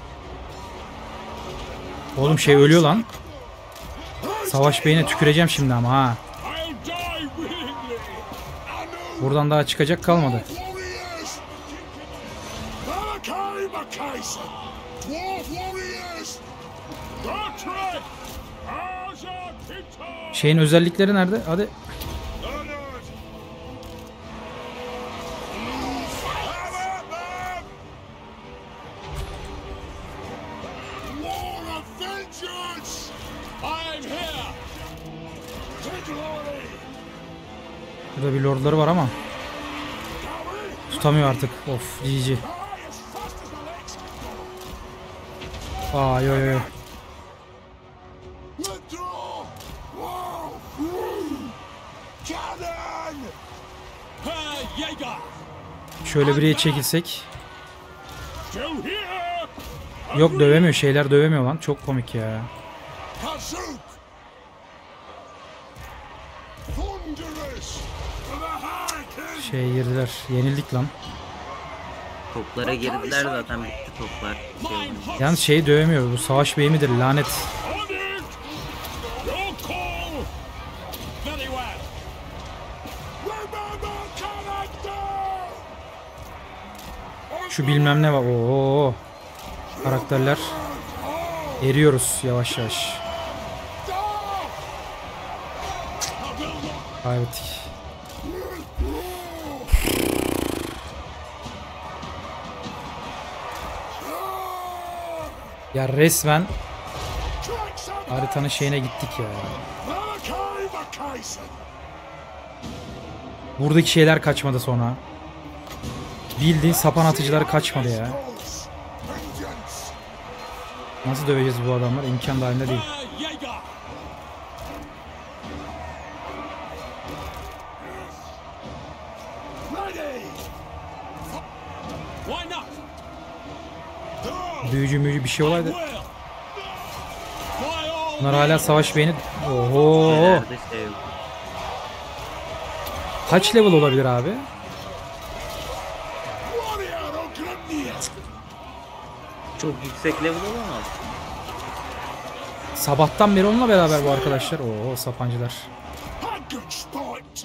Oğlum şey ölüyor lan. Savaş Bey'ine tüküreceğim şimdi ama ha. I'll die willingly! I know Buradan daha çıkacak kalmadı. warriors! Malachi Macason! Dwarf warriors! Patrick! Azakito! Şeyin özellikleri nerede? Hadi. Leonard! Have at them! War of vengeance! I'm here! To glory! Burada bir lordları var ama Cowie! tutamıyor artık. Of, GG. High as fast as my legs can go! Aa, yo yo yo. Withdraw! Whoa! Cannon! Herr Jäger! Şöyle biriye çekilsek. Still here! Yok, dövemiyor. Şeyler dövemiyor lan. Çok komik ya. Hazuk! Thunderous! For the High King! Şey girdiler. Yenildik lan. Toplara girdiler zaten, bitti toplar. Şey olunca. Yalnız şeyi dövemiyor. Bu Savaş Bey midir? Lanet. On it! Your call! Very well! Remember character! Şu bilmem ne var. Oo. Karakterler. Eriyoruz yavaş yavaş. Kaybettik. Ya resmen haritanın şeyine gittik ya. Malachi Macason! Buradaki şeyler kaçmadı sonra. Bildiğin sapan atıcıları kaçmadı ya. Vengeance! Nasıl döveceğiz bu adamlar? İmkan dahilinde değil. Herr Jäger! Ready! Why not? Büyücü bir şey olaydı. Will! By all Bunlar hala Savaş Bey'ini... Oho. Şeylerde şey yok. Kaç level olabilir abi? warrior of Grimnir! Çok yüksek level olamaz. Sabahtan beri onunla beraber bu arkadaşlar. Oo, sapancılar. Hagensport!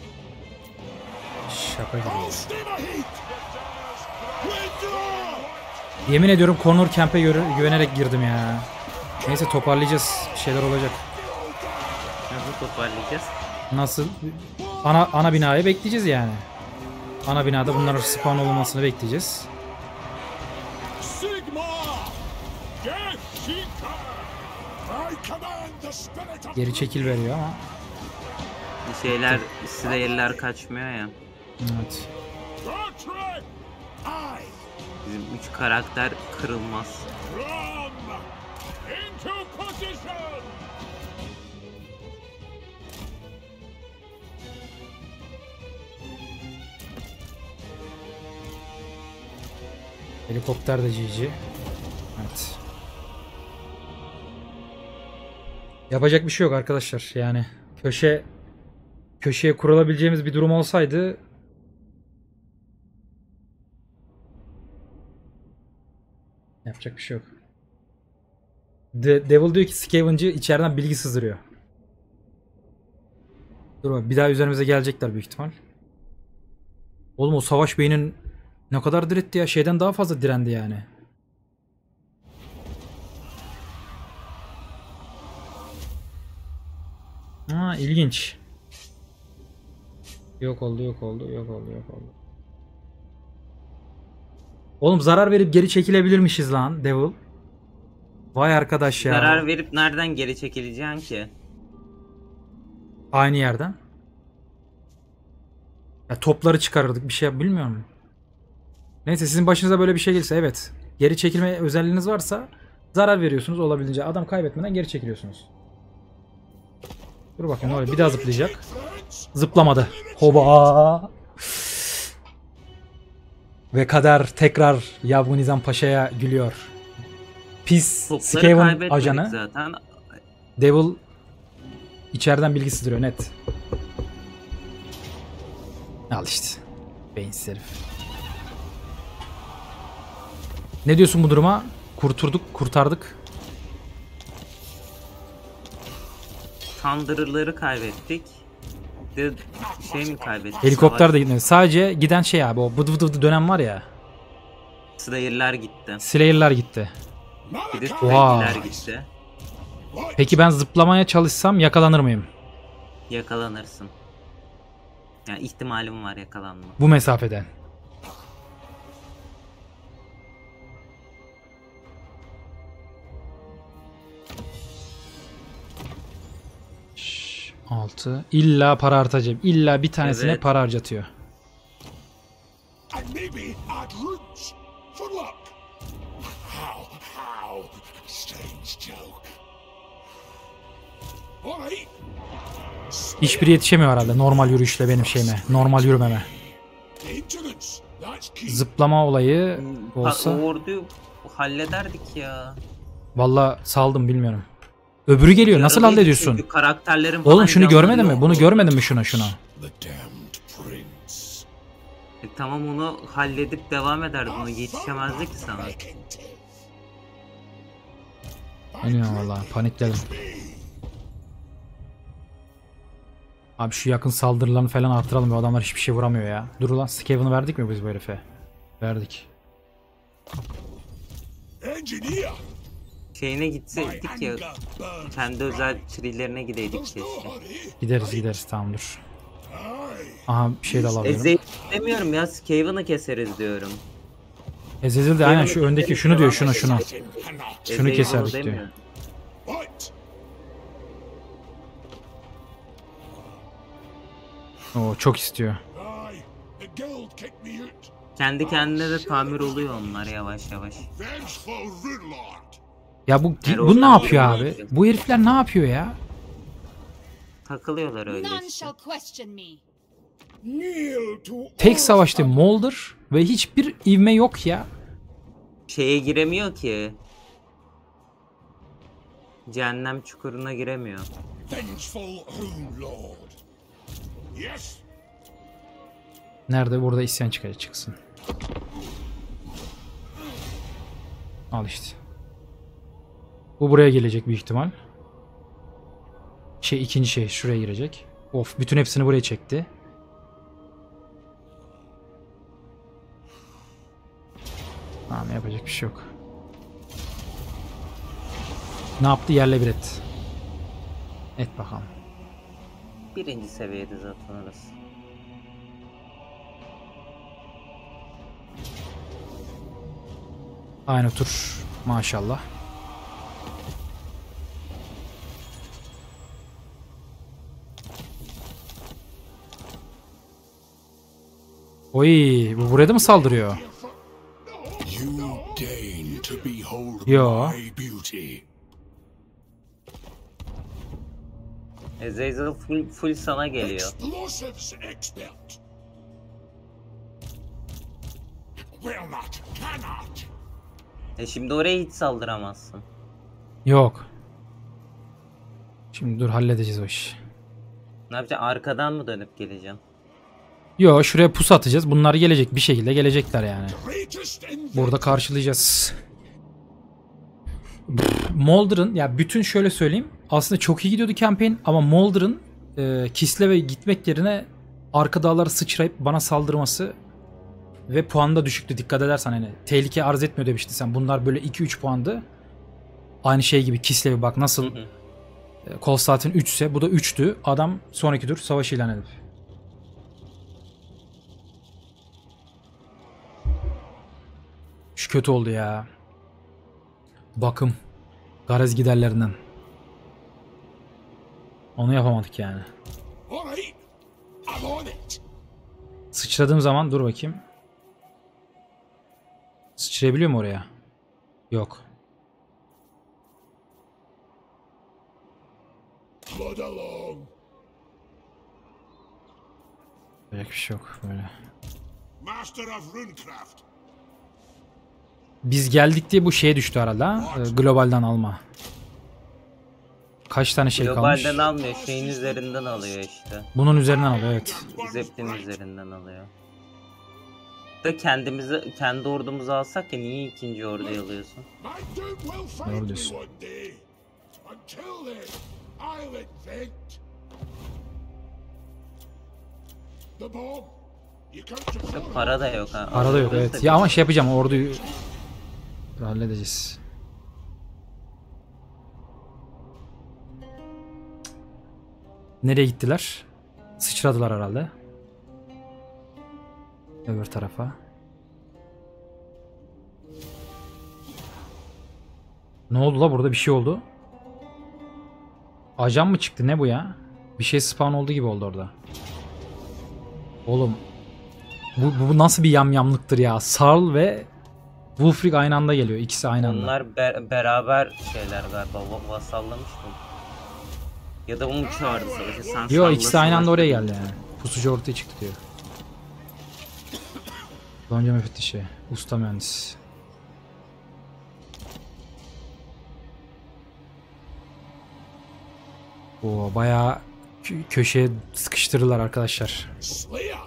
Şaka gibi. All steam ahead! Withdraw! Yemin ediyorum Connor Camp'e güvenerek girdim ya. Neyse, toparlayacağız. Bir şeyler olacak. Nasıl toparlayacağız? Nasıl? Ana binayı bekleyeceğiz yani. Ana binada bunların spawn olmasını bekleyeceğiz. Sigma! Geshika! I command the spirit of Geri çekil veriyor ama. Bir şeyler, Slayer'ler kaçmıyor ya. Evet. Patrick! I Bizim 3 karakter kırılmaz. run! Into position! Helikopter de GG. Evet. Yapacak bir şey yok arkadaşlar. Yani köşeye kurulabileceğimiz bir durum olsaydı yapacak bir şey yok. Devil diyor ki Scavenger içeriden bilgi sızdırıyor. Dur bak, bir daha üzerimize gelecekler büyük ihtimal. Oğlum o savaş beynin ne kadar diretti ya. Şeyden daha fazla direndi yani. Ha, ilginç. Yok oldu, yok oldu, yok oldu, yok oldu. Oğlum zarar verip geri çekilebilirmişiz lan Devil. Vay arkadaş ya. Zarar verip nereden geri çekileceksin ki? Aynı yerden. Ya topları çıkarırdık, bir şey bilmiyorum. Neyse, sizin başınıza böyle bir şey gelirse evet. Geri çekilme özelliğiniz varsa zarar veriyorsunuz olabildiğince. Adam kaybetmeden geri çekiliyorsunuz. Dur bakayım, ne oluyor? Bir daha zıplayacak. Zıplamadı. Hoba. Ve kader tekrar Yavru Nizam Paşa'ya gülüyor. Pis Topları Skaven kaybetmedik ajanı zaten. Devil içeriden bilgi sızdırıyor net. Al işte. Beyinsiz herif. Ne diyorsun bu duruma? Kurtardık. Thunder'ları kaybettik. De şey mi kaybettik? Helikopter de gitmedi. Sadece giden şey abi, o bıdı bıdı dönem var ya. Slayer'lar gitti. Slayer'lar gitti. Bir de Oha. Spectre'ler gitti. Peki ben zıplamaya çalışsam yakalanır mıyım? Yakalanırsın. Yani ihtimalim var yakalanma. Bu mesafeden. Şşş, 6. İlla para artacağım. İlla bir tanesine Evet. para harcatıyor. And maybe add roots for luck. How? Strange joke. All right. Hiçbiri yetişemiyor herhalde normal yürüyüşle benim şeyime. Normal yürümeme. Maintenance. That's key. Zıplama olayı O olsa. orduyu hallederdik ya. Valla saldım, bilmiyorum. Öbürü geliyor. Nasıl Yaralıydı hallediyorsun? çünkü karakterlerin falan Oğlum şunu görmedin canları mi? Bunu yok. görmedin mi şuna? The damned prince. Tamam, onu halledip devam ederdi. Bunu yetişemezdi ki sana. Bilmiyorum valla, panikledim. Abi şu yakın saldırılarını falan artıralım. Bu adamlar hiçbir şey vuramıyor ya. Dur lan, Skaven'ı verdik mi biz bu herife? Verdik. Engineer. Şeyine gitseydik ya. Anger burns. Kendi özel trilerine gideydik There's no keşke. hurry. Gideriz tamam, dur. Aye. Aha, bir şey de alabilirim. Ezeyim demiyorum ya, Skaven'ı keseriz diyorum. Ezreal de aynen şu öndeki, şunu diyor, şunu. Cannot. Şunu Ezreal'ı keserdik diyor. demiyorum. Right. Oo, çok istiyor. Aye. The guild kicked me out. Kendi kendine de tamir oluyor onlar yavaş yavaş. Vengeful Runelord. Ya bu Yani bu ne oradan yapıyor geliyor. abi? Bu herifler ne yapıyor ya? Takılıyorlar öyle None işte. shall question me. Kneel to Tek all savaşta thunder. Molder ve hiçbir ivme yok ya. Şeye giremiyor ki. Cehennem çukuruna giremiyor. Vengeful Runelord. Yes. Nerede? Burada isyan çıksın. Al işte. Bu buraya gelecek büyük ihtimal. İkinci şey şuraya girecek. Of, bütün hepsini buraya çekti. Tamam, yapacak bir şey yok. Ne yaptı? Yerle bir et. Et bakalım. Birinci seviyede zaten orası. Aynı tur. Maşallah. Oy, bu buraya da mı saldırıyor? You deign to behold Yo. my beauty. Azazel full sana geliyor. Explosives expert. Will not, cannot. Şimdi oraya hiç saldıramazsın. Yok. Şimdi dur, halledeceğiz o işi. Ne yapacaksın? Arkadan mı dönüp geleceğim? Yo, şuraya pus atacağız. Bunlar gelecek. Bir şekilde gelecekler yani. Greatest in Burada karşılayacağız. Molder'ın, ya bütün şöyle söyleyeyim. Aslında çok iyi gidiyordu campaign ama Molder'ın Kislev'e gitmek yerine arka dağlara sıçrayıp bana saldırması ve puanı da düşüktü. Dikkat edersen hani tehlike arz etmiyor demiştin sen. Bunlar böyle 2-3 puandı. Aynı şey gibi Kislev bak nasıl kol saatin 3 ise bu da 3'tü. Adam sonraki tur savaş ilan edip. Şu kötü oldu ya. Bakım. Garez giderlerinden. Onu yapamadık yani. All right. I'm on it. Sıçradığım zaman dur bakayım. Sıçrayabiliyor mu oraya? Yok. Flood along. Böyle bir şey yok böyle. Master of Runecraft. Biz geldik diye bu şeye düştü herhalde ha? Globalden alma. Kaç tane şey kalmış? Globalden almıyor. Şeyin üzerinden alıyor işte. Bunun üzerinden alıyor evet. Zeppelin üzerinden alıyor. Da kendi ordumuzu alsak ya niye ikinci orduyu alıyorsun? My doom will Doğru find me diyorsun. one day. Until then, I'll invent the bomb. You can't İşte control it. para da yok ha. Arada yok evet. Ya ama şey yapacağım orduyu halledeceğiz. Nereye gittiler? Sıçradılar herhalde. Öbür tarafa. Ne oldu la burada bir şey oldu. Ajan mı çıktı ne bu ya? Bir şey spawn oldu gibi oldu orada. Oğlum. Bu nasıl bir yamyamlıktır ya? Sarl ve Wulfric aynı anda geliyor. İkisi aynı anda. Onlar beraber şeyler galiba vasallamış mı? Ya da o mu çağırdı savaşı? Sen Yo salla ikisi aynı anda savaş oraya dedin. geldi yani. Pusucu ortaya çıktı diyor. Lonca müfettişi. Usta mühendis. Oo bayağı köşeye sıkıştırırlar arkadaşlar. Slayer.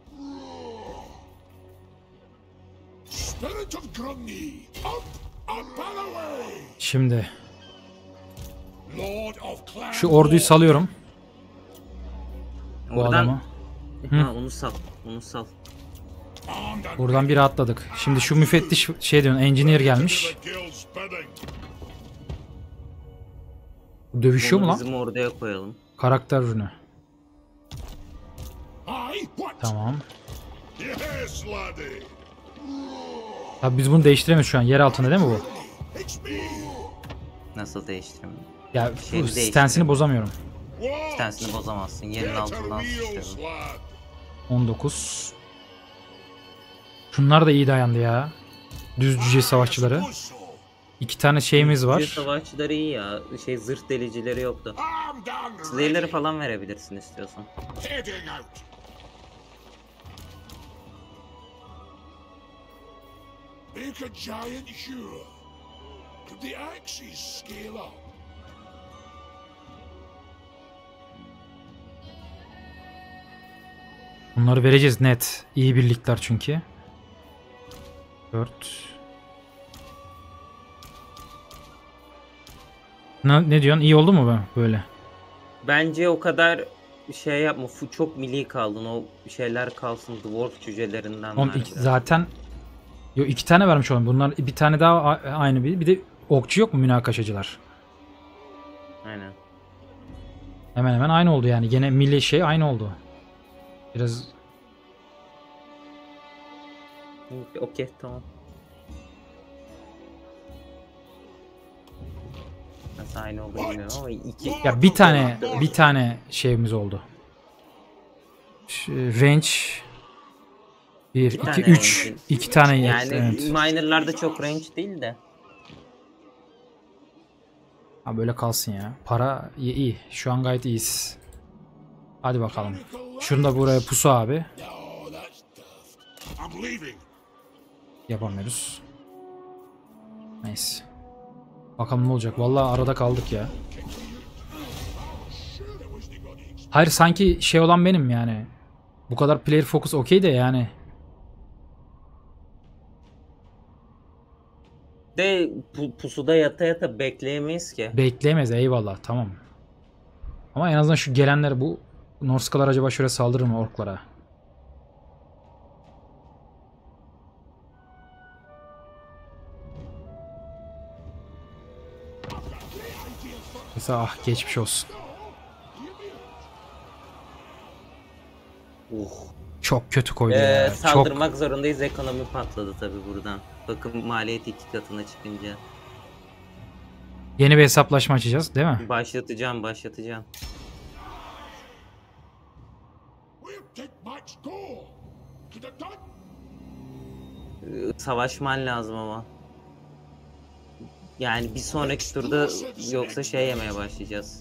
Spirit of Grumney. Up and away. Şimdi Lord of Clan. şu orduyu salıyorum. Bu Oradan adamı. ha, onu sal. Onu sal. Armed and Buradan biri atladık. Şimdi şu müfettiş şey diyorsun engineer gelmiş. the guild's bidding. Dövüşüyor mu Onu lan? bizim orduya koyalım. Karakter ürünü. Aye, what? Tamam. Yes, laddie. Abi biz bunu değiştiremiyoruz şu an. Yer altında değil mi bu? It's me. Nasıl değiştireyim? Ya Şeyi bu stensini değiştirelim. bozamıyorum. Bir tanesini bozamazsın. Yerin Get a altından wheels, sıçrıyorum. lad. 19. Şunlar da iyi dayandı ya. Düz cüce savaşçıları. İki tane şeyimiz Cüce var. savaşçıları iyi ya. Zırh delicileri yoktu. Armed and Slayer'ları ready. falan verebilirsin istiyorsan. Heading out. Make a giant sure. Could the axes scale up? Bunları vereceğiz net. İyi birlikler çünkü. 4. Ne diyorsun? İyi oldu mu ben böyle? Bence o kadar şey yapma. Çok milli kaldın. O şeyler kalsın. Dwarf cücelerinden Oğlum ver biraz. zaten yo iki tane vermiş oğlum. Bunlar bir tane daha aynı bir. Bir de okçu yok mu münakaşacılar? Aynen. Hemen hemen aynı oldu yani. Gene milli şey aynı oldu. Biraz Okey tamam. Nasıl aynı oldu bilmiyorum ama iki... ya bir tane şeyimiz oldu. Range 1 2 tane 3 range. 2 tane Yani evet. minerlarda çok range değil de. Ha böyle kalsın ya. Para iyi, iyi. Şu an gayet iyiyiz. Hadi bakalım. Şunu da buraya pusu abi. Oh, that's daft. I'm leaving. Yapamıyoruz. Neyse. Bakalım ne olacak. Vallahi arada kaldık ya. Hayır sanki şey olan benim yani. Bu kadar player focus okey de yani. De pusuda yata yata bekleyemeyiz ki. Bekleyemeyiz eyvallah tamam. Ama en azından şu gelenler bu Norskalar acaba şöyle saldırır mı orklara? Mesela ah geçmiş olsun. Çok kötü koydu ya. Çok Saldırmak zorundayız. Ekonomi patladı tabi buradan. Bakın maliyet 2 katına çıkınca. yeni bir hesaplaşma açacağız değil mi? Başlatacağım. We'll take much gore. To the dot. Savaşman lazım ama. Yani bir sonraki turda yoksa şey yemeye başlayacağız.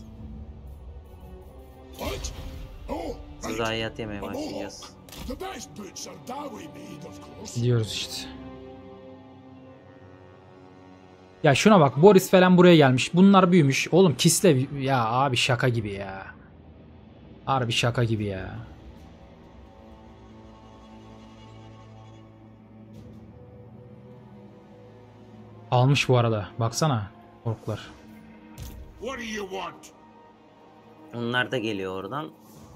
What? Oh, right. Zayiat yemeye Amor. başlayacağız. The best boots are Dawi made, of course. Diyoruz işte. Ya şuna bak, Boris falan buraya gelmiş. Bunlar büyümüş. Oğlum Kislev ya abi, şaka gibi ya. Harbi şaka gibi ya. Almış bu arada. Baksana orklar. What do you want? Onlar da geliyor oradan.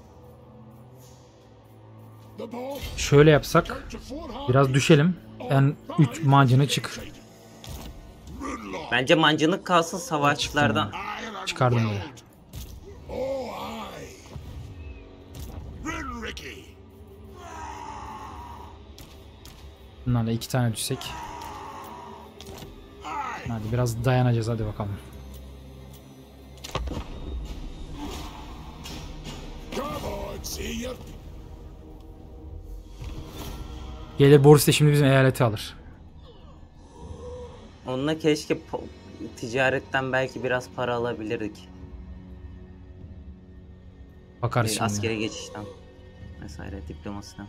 The ball. Şöyle yapsak Turn to four hard biraz beats. düşelim. En 3 mancını çık. Runlock. Bence mancınık kalsın savaşçılardan. Iron Çıkardım weld. böyle. Oh, aye. Run, Ricky. Bunlarla 2 tane düşsek. Aye. Hadi biraz dayanacağız, hadi bakalım. Come on, see you. Gelir Boris de şimdi bizim eyaleti alır. Onunla keşke ticaretten belki biraz para alabilirdik. Bakarız şimdi. Askere geçişten. Vesaire diplomasiden.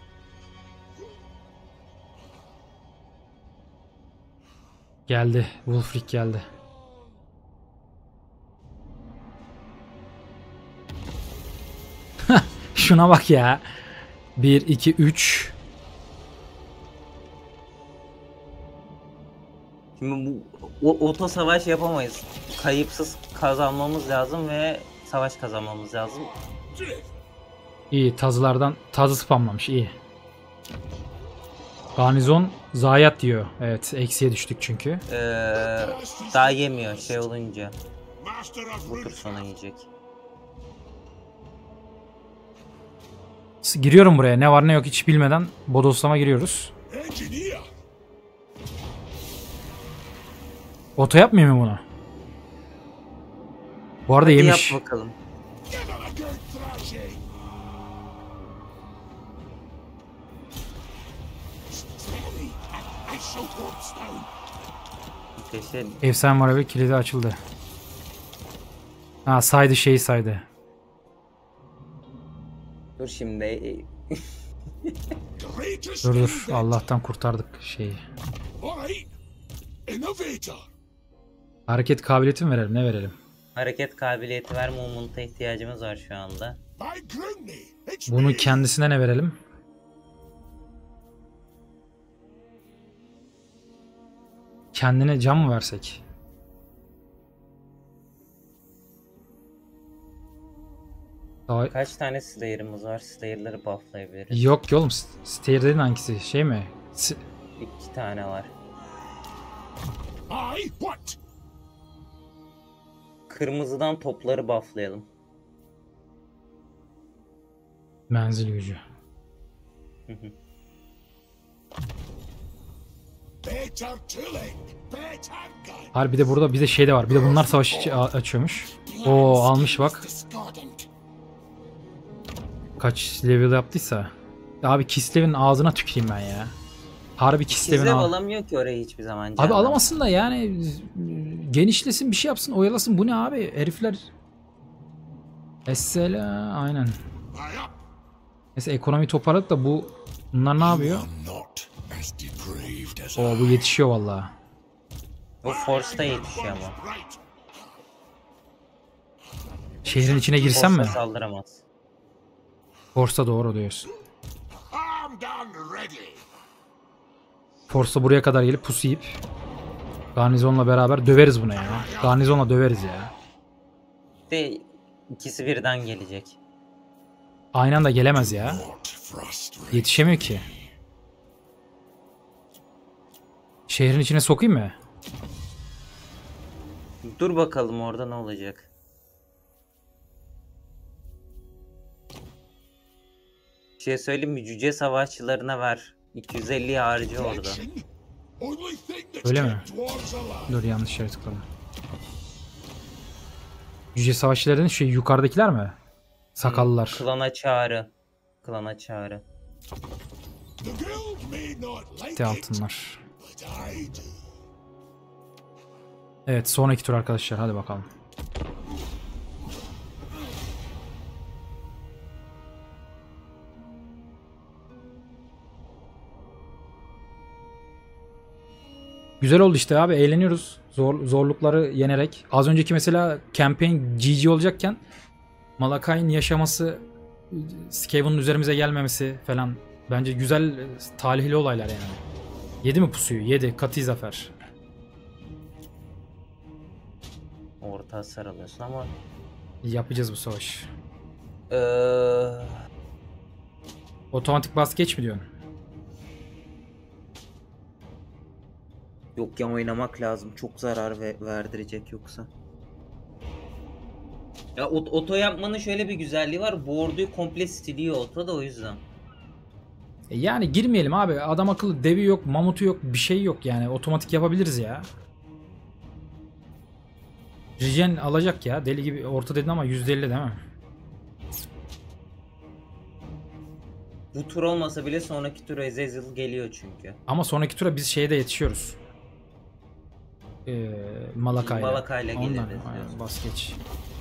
Geldi. Wulfric geldi. Şuna bak ya. 1, 2, 3. Şimdi bu oto savaş yapamayız. Kayıpsız kazanmamız lazım ve savaş kazanmamız lazım. İyi, tazılardan tazı spamlamış, iyi. Garnizon zayiat diyor. Evet, eksiye düştük çünkü. Daha yemiyor şey olunca. Master of Bu tur Rune. sona yiyecek. Giriyorum buraya, ne var ne yok hiç bilmeden bodoslama giriyoruz. Engineer. Oto yapmıyor mu bunu? Bu arada Hadi yemiş. yap bakalım. Give him a good thrashing. Steady. I shall Tombstone. Keşke Efsane Moravi kilidi açıldı. Ha, saydı, şeyi saydı. dur şimdi. Greatest Dur dur, inventor. Allah'tan kurtardık şeyi. All right. Innovator. Hareket kabiliyeti mi verelim, ne verelim? Hareket kabiliyeti ver, movement'a ihtiyacımız var şu anda. By Grumney. It's Bunu me. kendisine ne verelim? Kendine can mı versek? Daha... Kaç tane Slayer'ımız var? Slayer'ları bufflayabiliriz. Yok ki oğlum, Stair dediğin hangisi? Şey mi? 2 tane var. Aye, what? Kırmızıdan topları bufflayalım. Menzil gücü. Better tilling. Better gun. Harbi, bir de burada bize şey de var. Bir de bunlar savaş açıyormuş. Oo, almış bak. Discordant. Kaç level yaptıysa. Abi Kislev'in ağzına tüküreyim ben ya. Harbi Kislev'in Sizler ağzına. alamıyor ki orayı hiçbir zaman. Abi canım. alamasın da yani, genişlesin, bir şey yapsın, oyalasın. Bu ne abi? Herifler. Essela aynen. Aye up. Mesela ekonomi toparladık da bunlar ne yapıyor? Not as depraved as Oo, bu yetişiyor vallahi. Bu Force'da yetişiyor ama. Right. Şehrin içine girsem mi? Force'da saldıramaz. Force'a doğru diyorsun. Armed and ready. Force'a buraya kadar gelip pusu yiyip garnizonla beraber döveriz bunu ya. Garnizonla döveriz ya. De ikisi birden gelecek. Aynı anda gelemez ya. Not frustrate. Yetişemiyor ki. Şehrin içine sokayım mı? Dur bakalım orada ne olacak. Şey söyleyeyim mi? Cüce savaşçılarına ver. 250 harcı orada. Protection? Only thing that's Öyle mi? kept dwarves alive. Dur, yanlış yere tıkladım. Cüce savaşçıların şey yukarıdakiler mi? Sakallılar. Klana çağrı. Klana çağrı. The guild may not like Gitti it, altınlar. but I do. Evet, sonraki tur arkadaşlar, hadi bakalım. Güzel oldu işte abi, eğleniyoruz. Zorlukları yenerek. Az önceki mesela campaign GG olacakken Malakay'ın yaşaması, Skaven'ın üzerimize gelmemesi falan bence güzel, talihli olaylar yani. Yedi mi pusuyu? Yedi. Katı zafer. Orta hasar alıyorsun ama Yapacağız bu savaş. eee, Otomatik bas geç mi diyorsun? yok ya, oynamak lazım. Çok zarar verdirecek yoksa. Ya oto yapmanın şöyle bir güzelliği var. Bu orduyu komple stiliyor oto da, o yüzden. Yani girmeyelim abi. Adam akıllı devi yok, mamutu yok, bir şey yok yani. Otomatik yapabiliriz ya. Regen alacak ya. Deli gibi orta dedin ama %50 değil mi? Bu tur olmasa bile sonraki tur Azazel geliyor çünkü. Ama sonraki tura biz şeyde yetişiyoruz. Malakay'la. Malakay'la Ondan, geliriz aynen, diyorsun. bas geç.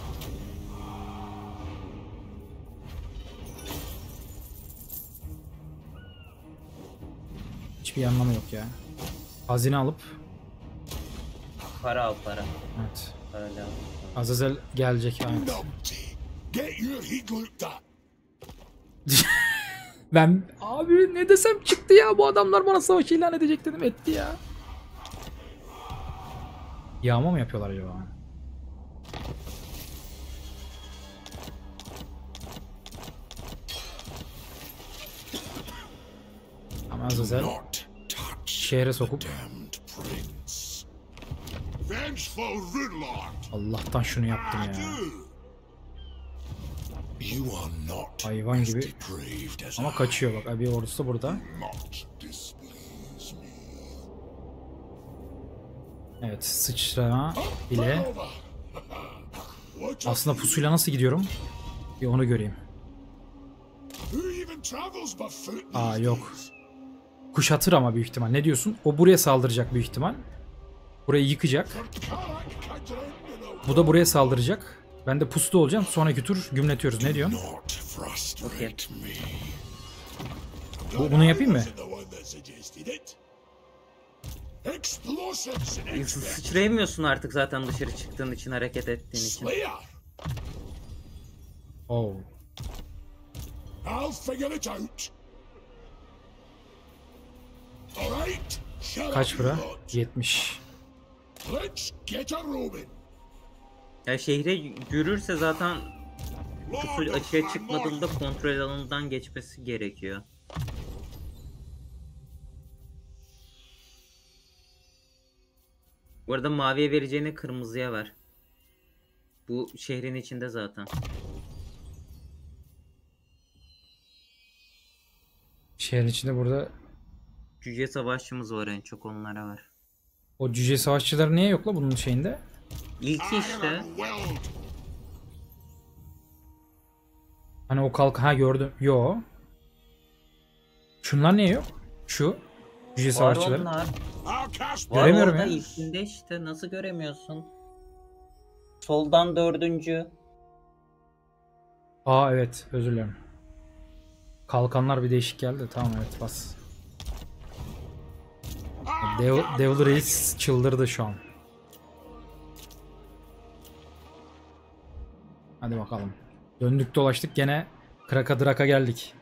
Hiçbir anlamı yok ya. Hazine alıp, Para al para. evet. Para lazım. Azazel gelecek, evet. Numpty, get your heat looked at. Ben abi ne desem çıktı ya, bu adamlar bana savaş ilan edecek dedim, etti ya. Yağma mı yapıyorlar acaba? Ama Azazel Not touch şehre sokup damned prince. Vengeful Rudlord. Allah'tan şunu yaptım ya. You are not Hayvan as gibi. depraved as Ama I. kaçıyor bak, bir ordusu da burada. Not displease me. Evet, sıçrama ile. Over. What Aslında pusuyla nasıl gidiyorum? Bir onu göreyim. Who even travels by foot Aa, these yok. days? Kuşatır ama büyük ihtimal. Ne diyorsun? O buraya saldıracak büyük ihtimal. Burayı yıkacak. Karak conjuring in a Bu da buraya saldıracak. Ben de pusuda olacağım. Sonraki tur gümletiyoruz. Ne diyorsun? Not frustrate me. Bunu yapayım mı? I wasn't the one that suggested it. Explosives and extra. Sıçrayamıyorsun artık zaten dışarı çıktığın için, hareket ettiğin için. Slayer. Oh. I'll figure it out. All right. Shut Kaç up, para? you lot. 70. Let's get a roaming. Ya şehre yürürse zaten Lord pusu of açığa Van çıkmadığında North. kontrol alanından geçmesi gerekiyor. Bu arada maviye vereceğini kırmızıya ver. Bu şehrin içinde zaten. Şehrin içinde burada Cüce savaşçımız var, en çok onlara ver. o cüce savaşçıları niye yok la bunun şeyinde? İlki işte. Iron Weld. Hani o kalk, ha gördüm. Yo. Şunlar niye yok? Şu cüce Var savaşçıları. onlar. I'll cast Var Göremiyorum orada ya. ilkinde işte. Nasıl göremiyorsun? Soldan 4. Aa evet, özür dilerim. Kalkanlar bir değişik geldi. Tamam, evet, bas. Devil Reis çıldırdı şu an. Hadi bakalım. Döndük dolaştık gene Kraka Drak'a geldik.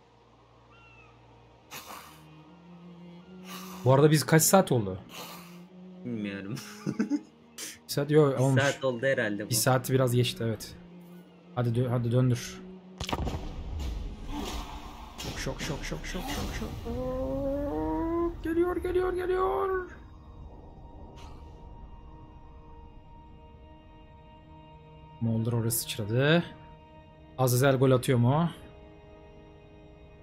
Bu arada biz kaç saat oldu? Bilmiyorum. Bir saat yok, Bir olmuş. saat oldu herhalde bu. Bir saati biraz geçti, evet. Hadi hadi döndür. Şok şok şok şok şok şok. Geliyor geliyor geliyor. Molder orası sıçradı. Azazel gol atıyor mu?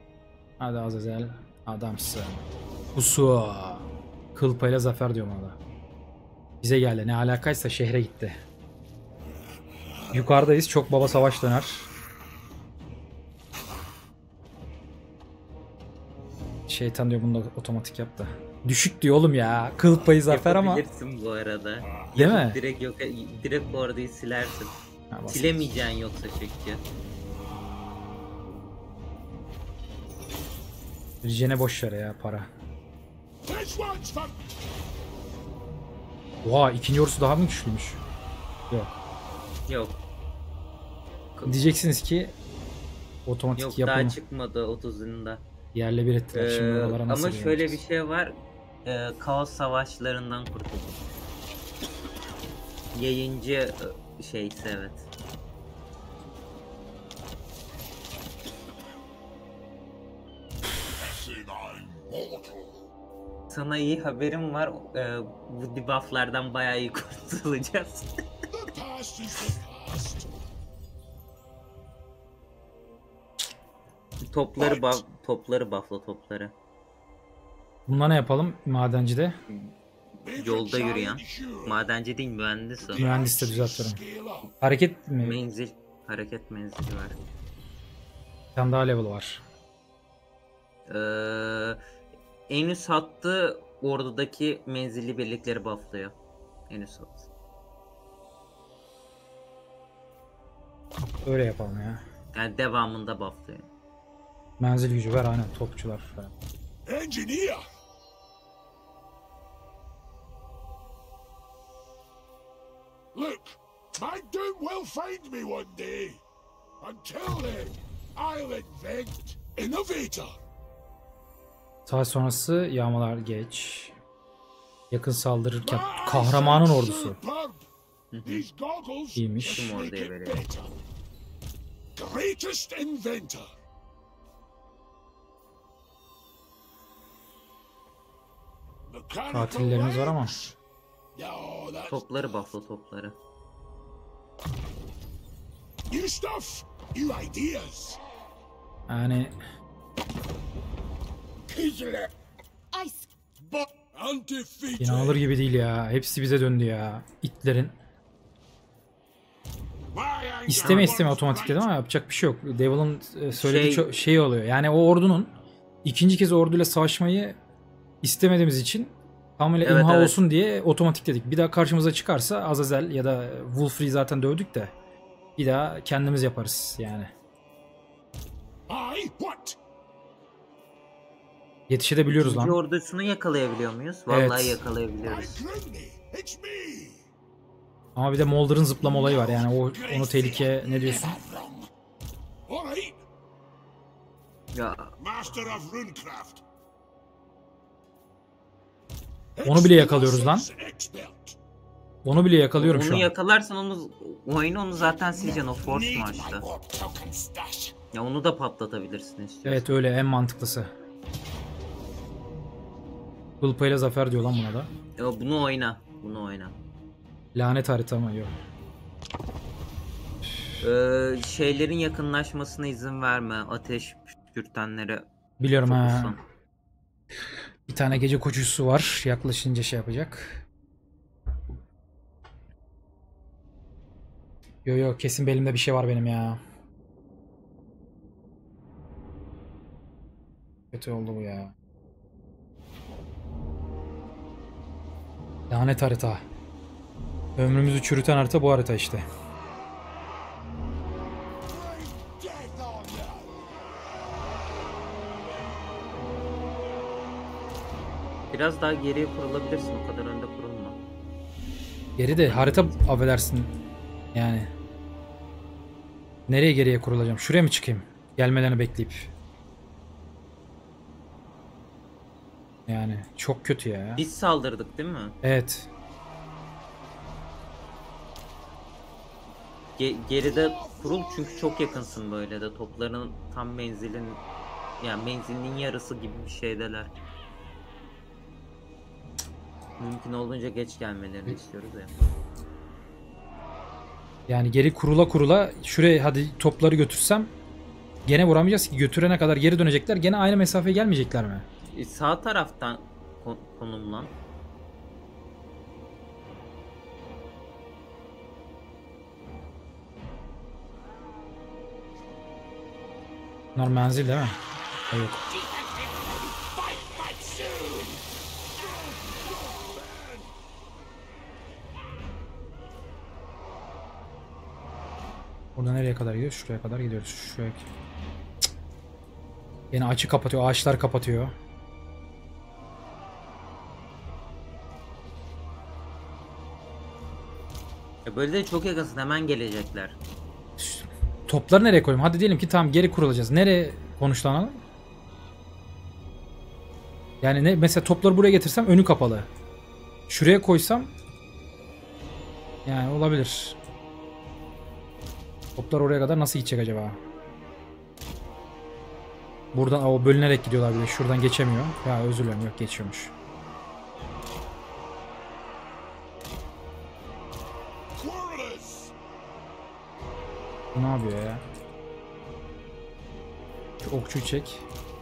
Hadi Azazel. Adamsın. Usu. Kıl payla zafer diyorum ona da. Bize geldi. Ne alakaysa şehre gitti. Yukarıdayız. Çok baba savaş döner. Şeytan diyor bunu da otomatik yap da. Düşük diyor oğlum ya. Kıl payı zafer ama. Yapabilirsin bu arada. Değil mi? Direkt yok, direkt bu arada silersin. Ha, basit. Silemeyeceksin yoksa çünkü. Rejene boş ver ya para. This one's for Oha ikinci ordusu daha mı güçlüymüş? Yok. Yok. Diyeceksiniz ki otomatik Yok yapımı daha çıkmadı 30'unda. yerle bir ettiler. Şimdi oralara nasıl Ama şöyle bir geleceğiz? şey var. Kaos savaşlarından kurtuldum. Yayıncı şeyse evet. guessing I'm mortal. Sana iyi haberim var. Bu debufflardan bayağı iyi kurtulacağız. The past is the past. topları buffla topları. Bununla ne yapalım madencide? Yolda yürüyen. Madenci değil mühendis o. Mühendis de düzeltirim. Scale up. Hareket mi? Menzil. Hareket menzili var. Bir tane daha level var. En üst hattı ordudaki menzilli birlikleri bufflıyor. En üst hat. Öyle yapalım ya. Yani devamında bufflıyor. Menzil gücü ver aynen topçular falan. Engineer. Look, my doom will find me one day. Until then, I'll invent innovator. Savaş sonrası yağmalar geç. Yakın saldırırken My kahramanın eyesight's ordusu. superb. These goggles İyiymiş. Kim make orduya it veriyor? better. Greatest inventor. Mechanical Katillerimiz var ama. legs. No, that's Topları buffla topları. new stuff, new ideas. Yani Ice. But undefeated. inanılır gibi değil ya. Hepsi bize döndü ya. İtlerin. My anger İsteme runs otomatik dedim right. ama yapacak bir şey yok. Devil'ın söylediği Şey- şey oluyor. Yani o ordunun ikinci kez orduyla savaşmayı istemediğimiz için tamamıyla Evet, imha evet. olsun diye otomatik dedik. Bir daha karşımıza çıkarsa Azazel ya da Wolfrey'i zaten dövdük de bir daha kendimiz yaparız yani. What? Yetişebiliyoruz İkinci lan. ordusunu yakalayabiliyor muyuz? Vallahi Evet. My yakalayabiliyoruz. Grimney, it's me. Ama bir de Molder'ın zıplama olayı var yani onu tehlike ne diyorsun? All right, Ya Master of Runecraft. Onu bile yakalıyoruz lan. Expert. Onu bile yakalıyorum onu şu an. yakalarsan onu zaten sileceksin o force Need my maçta. warp token stash. Ya onu da patlatabilirsin istiyorsan. Evet öyle en mantıklısı. Kılpayla zafer diyor lan buna da. Ya bunu oyna. Bunu oyna. Lanet harita mı? Yok. Şeylerin yakınlaşmasına izin verme. Ateş püskürtenlere. Biliyorum ha. fokuslan. Bir tane gece koşucusu var. Yaklaşınca şey yapacak. Yo kesin belimde bir şey var benim ya. Kötü oldu bu ya. Lanet harita. Ömrümüzü çürüten harita bu harita işte. Death on you. Biraz daha geriye kurulabilirsin. O kadar önde kurulma. Geri de harita affedersin. Yani. Nereye geriye kurulacağım? Şuraya mı çıkayım? Gelmelerini bekleyip. Yani çok kötü ya. Biz saldırdık değil mi? Evet. Geride kurul çünkü çok yakınsın böyle de. Topların tam menzilin, yani menzilinin yarısı gibi bir şeydeler. Mümkün olduğunca geç gelmelerini istiyoruz ya. Yani geri kurula kurula şuraya hadi topları götürsem Gene vuramayacağız ki, götürene kadar geri dönecekler. Gene aynı mesafeye gelmeyecekler mi? Sağ taraftan konumlan. Bunlar menzil değil mi? Ha, yok. Burada nereye kadar gidiyoruz? Şuraya kadar gidiyoruz. Şuraya. Cık. Yine açı kapatıyor. Ağaçlar kapatıyor. Böyle de çok yakasın, hemen gelecekler. Topları nereye koyayım? Hadi diyelim ki tamam, geri kurulacağız. Nereye konuşlanalım? Yani ne, mesela topları buraya getirsem önü kapalı. Şuraya koysam yani olabilir. Toplar oraya kadar nasıl gidecek acaba? Buradan o bölünerek gidiyorlar bile. Şuradan geçemiyor. Ya özür dilerim, yok geçiyormuş. Bu ne yapıyor ya? Şu okçuyu çek.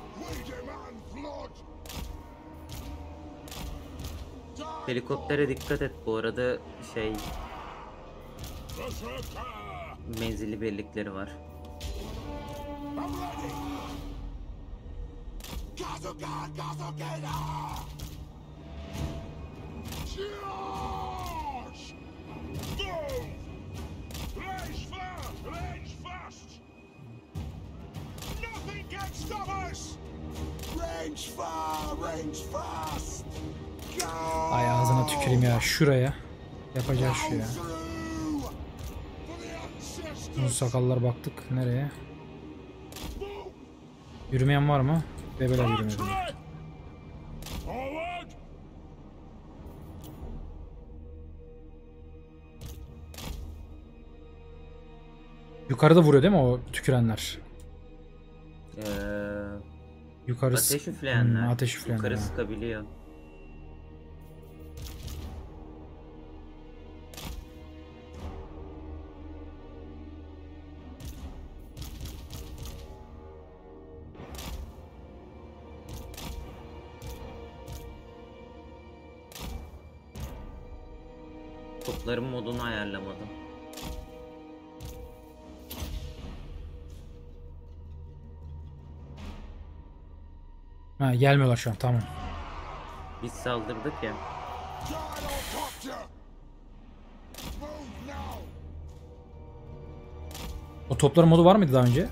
Helikoptere dikkat et bu arada, menzilli birlikleri var. Ay ağzına tüküreyim ya, şuraya. Yapacağız şu ya. Uzun sakallar baktık, nereye? Yürümeyen var mı? Bebeler yürümedi. Yukarıda vuruyor değil mi o tükürenler? Yukarı Ateş üfleyenler. ateş üfleyenler. Yukarı ha. sıkabiliyor. Topların modunu ayarlamadım. Ha, gelmiyorlar şu an, tamam. Biz saldırdık ya. O topların modu var mıydı daha önce?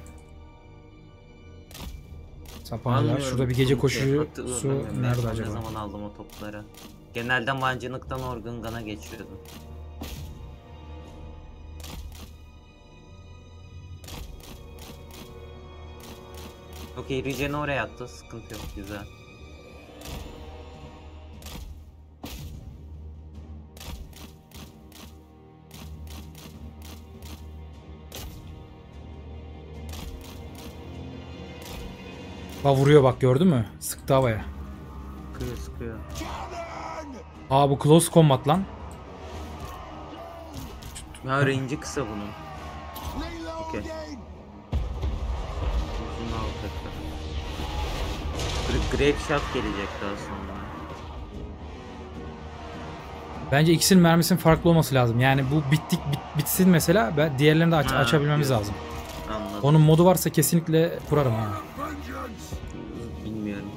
Sapanlar. Anlıyorum. Şurada bir gece koşusu Hatırlamıyorum. nerede Ben acaba? Ne zaman aldım o topları? Genelde mancınıktan Orgungan'a geçiyordum. Okey, Rijen'i oraya attı. Sıkıntı yok. Güzel. Bak vuruyor, bak gördün mü? Sıktı havaya. Sıkıyor sıkıyor. Aa bu close combat lan. Ya range'i kısa bunun. Okey. Uzun al tekrar. Grape shot gelecek daha sonra. Bence ikisinin mermisinin farklı olması lazım. Yani bu bitsin mesela, diğerlerini de açabilmemiz diyorsun. lazım. Anladım. Onun modu varsa kesinlikle kurarım yani. Bilmiyorum.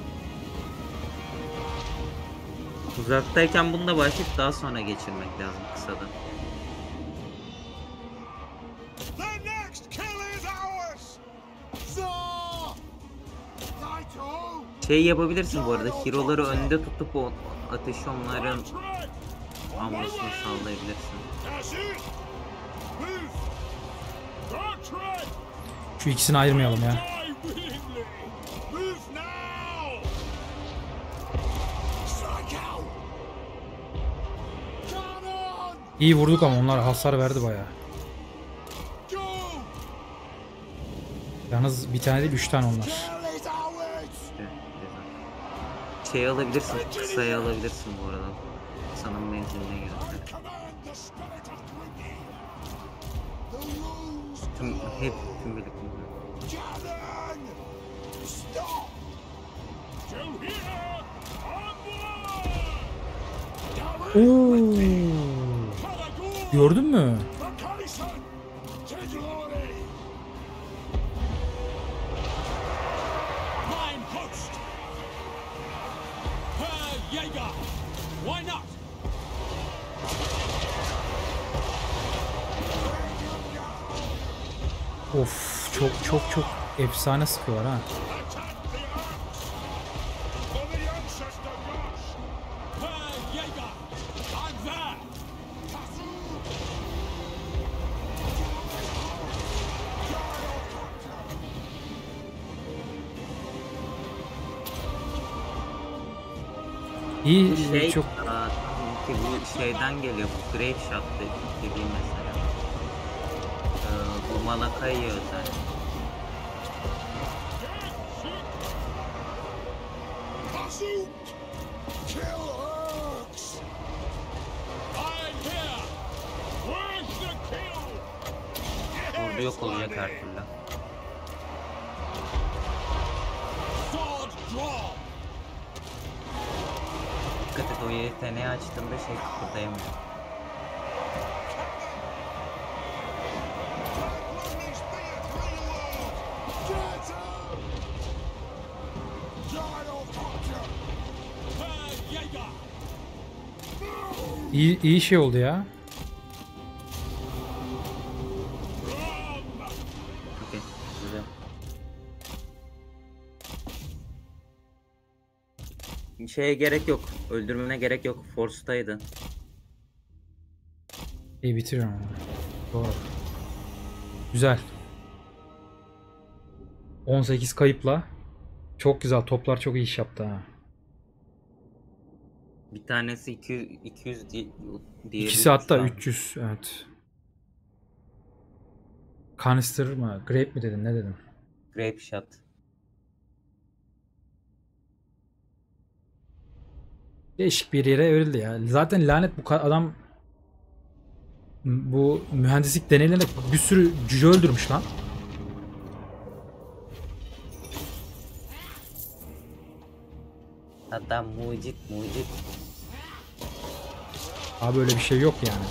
Uzaktayken bununla başlayıp daha sonra geçirmek lazım kısada. The next kill is ours! Şey yapabilirsin bu arada, hero'ları önde tutup o ateşi onların almasını sağlayabilirsin. That's it! Move! Don't try! Şu ikisini ayırmayalım ya. Die willingly! Move now! Strike out! Come on! İyi vurduk ama onlar hasar verdi bayağı. Go! Yalnız bir tane değil, 3 tane onlar. Kill is ours! İşte, güzel. Şey alabilirsin, kısayı alabilirsin bu arada. Sana menziline göre. Command the spirit of Grundy! The rules Tüm birlikte. Cannon! Stop! Still here! On board! Oo. Palagor! Gördün mü? Verkayson! To glory! Mine host! Herr Jaeger! Why not? Of, çok efsane sıkıyorlar ha. Attack the arms! For the ancestor gods! Herr Jaeger! I'm there! İyi, Şey, çok ki bu şeyden geliyor. Bu Grave Shot dediğim mesela. Bu Malakai'ye özel. Pursuit! Kill Orcs! I'm here! Where's the kill? Orada yok olacak her türlü. Sword draw! Dikkat et, o yeteneği açtığında şey kıpırdayamıyor. Herr Jaeger! iyi şey oldu ya. Okey, güzel. Şeye gerek yok. Öldürmene gerek yok. Force'taydı. İyi bitiriyorum onu. Doğru. Güzel. 18 kayıpla. Çok güzel. Toplar çok iyi iş yaptı ha. Bir tanesi 200 diğeri İkisi hatta 300. 300. Evet. Canister mı? Grape mi dedin? Ne dedin? Grape Shot. Değişik bir yere evrildi ya. Zaten lanet bu adam bu mühendislik deneylerinde bir sürü cüce öldürmüş lan. Hatta mucit. Abi öyle bir şey yok yani.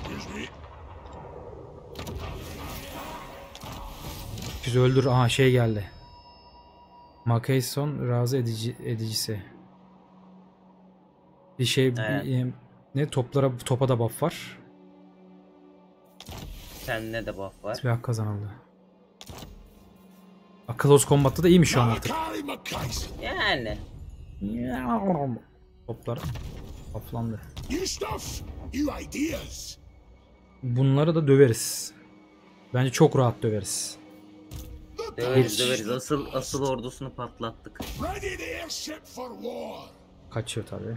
Biz öldür. Aha şey geldi. Makaison razı edicisi. Bir şey Evet. ne topa da buff var. Kendine de buff var. Silah kazanıldı. Close Combat'ta da iyiymiş şu an artık. Malachi Macason! Yani. Toplar bufflandı. New stuff! New ideas! Bunları da döveriz. Bence çok rahat döveriz. Döveriz. Asıl ordusunu patlattık. Ready the airship for war! Kaçıyor tabii.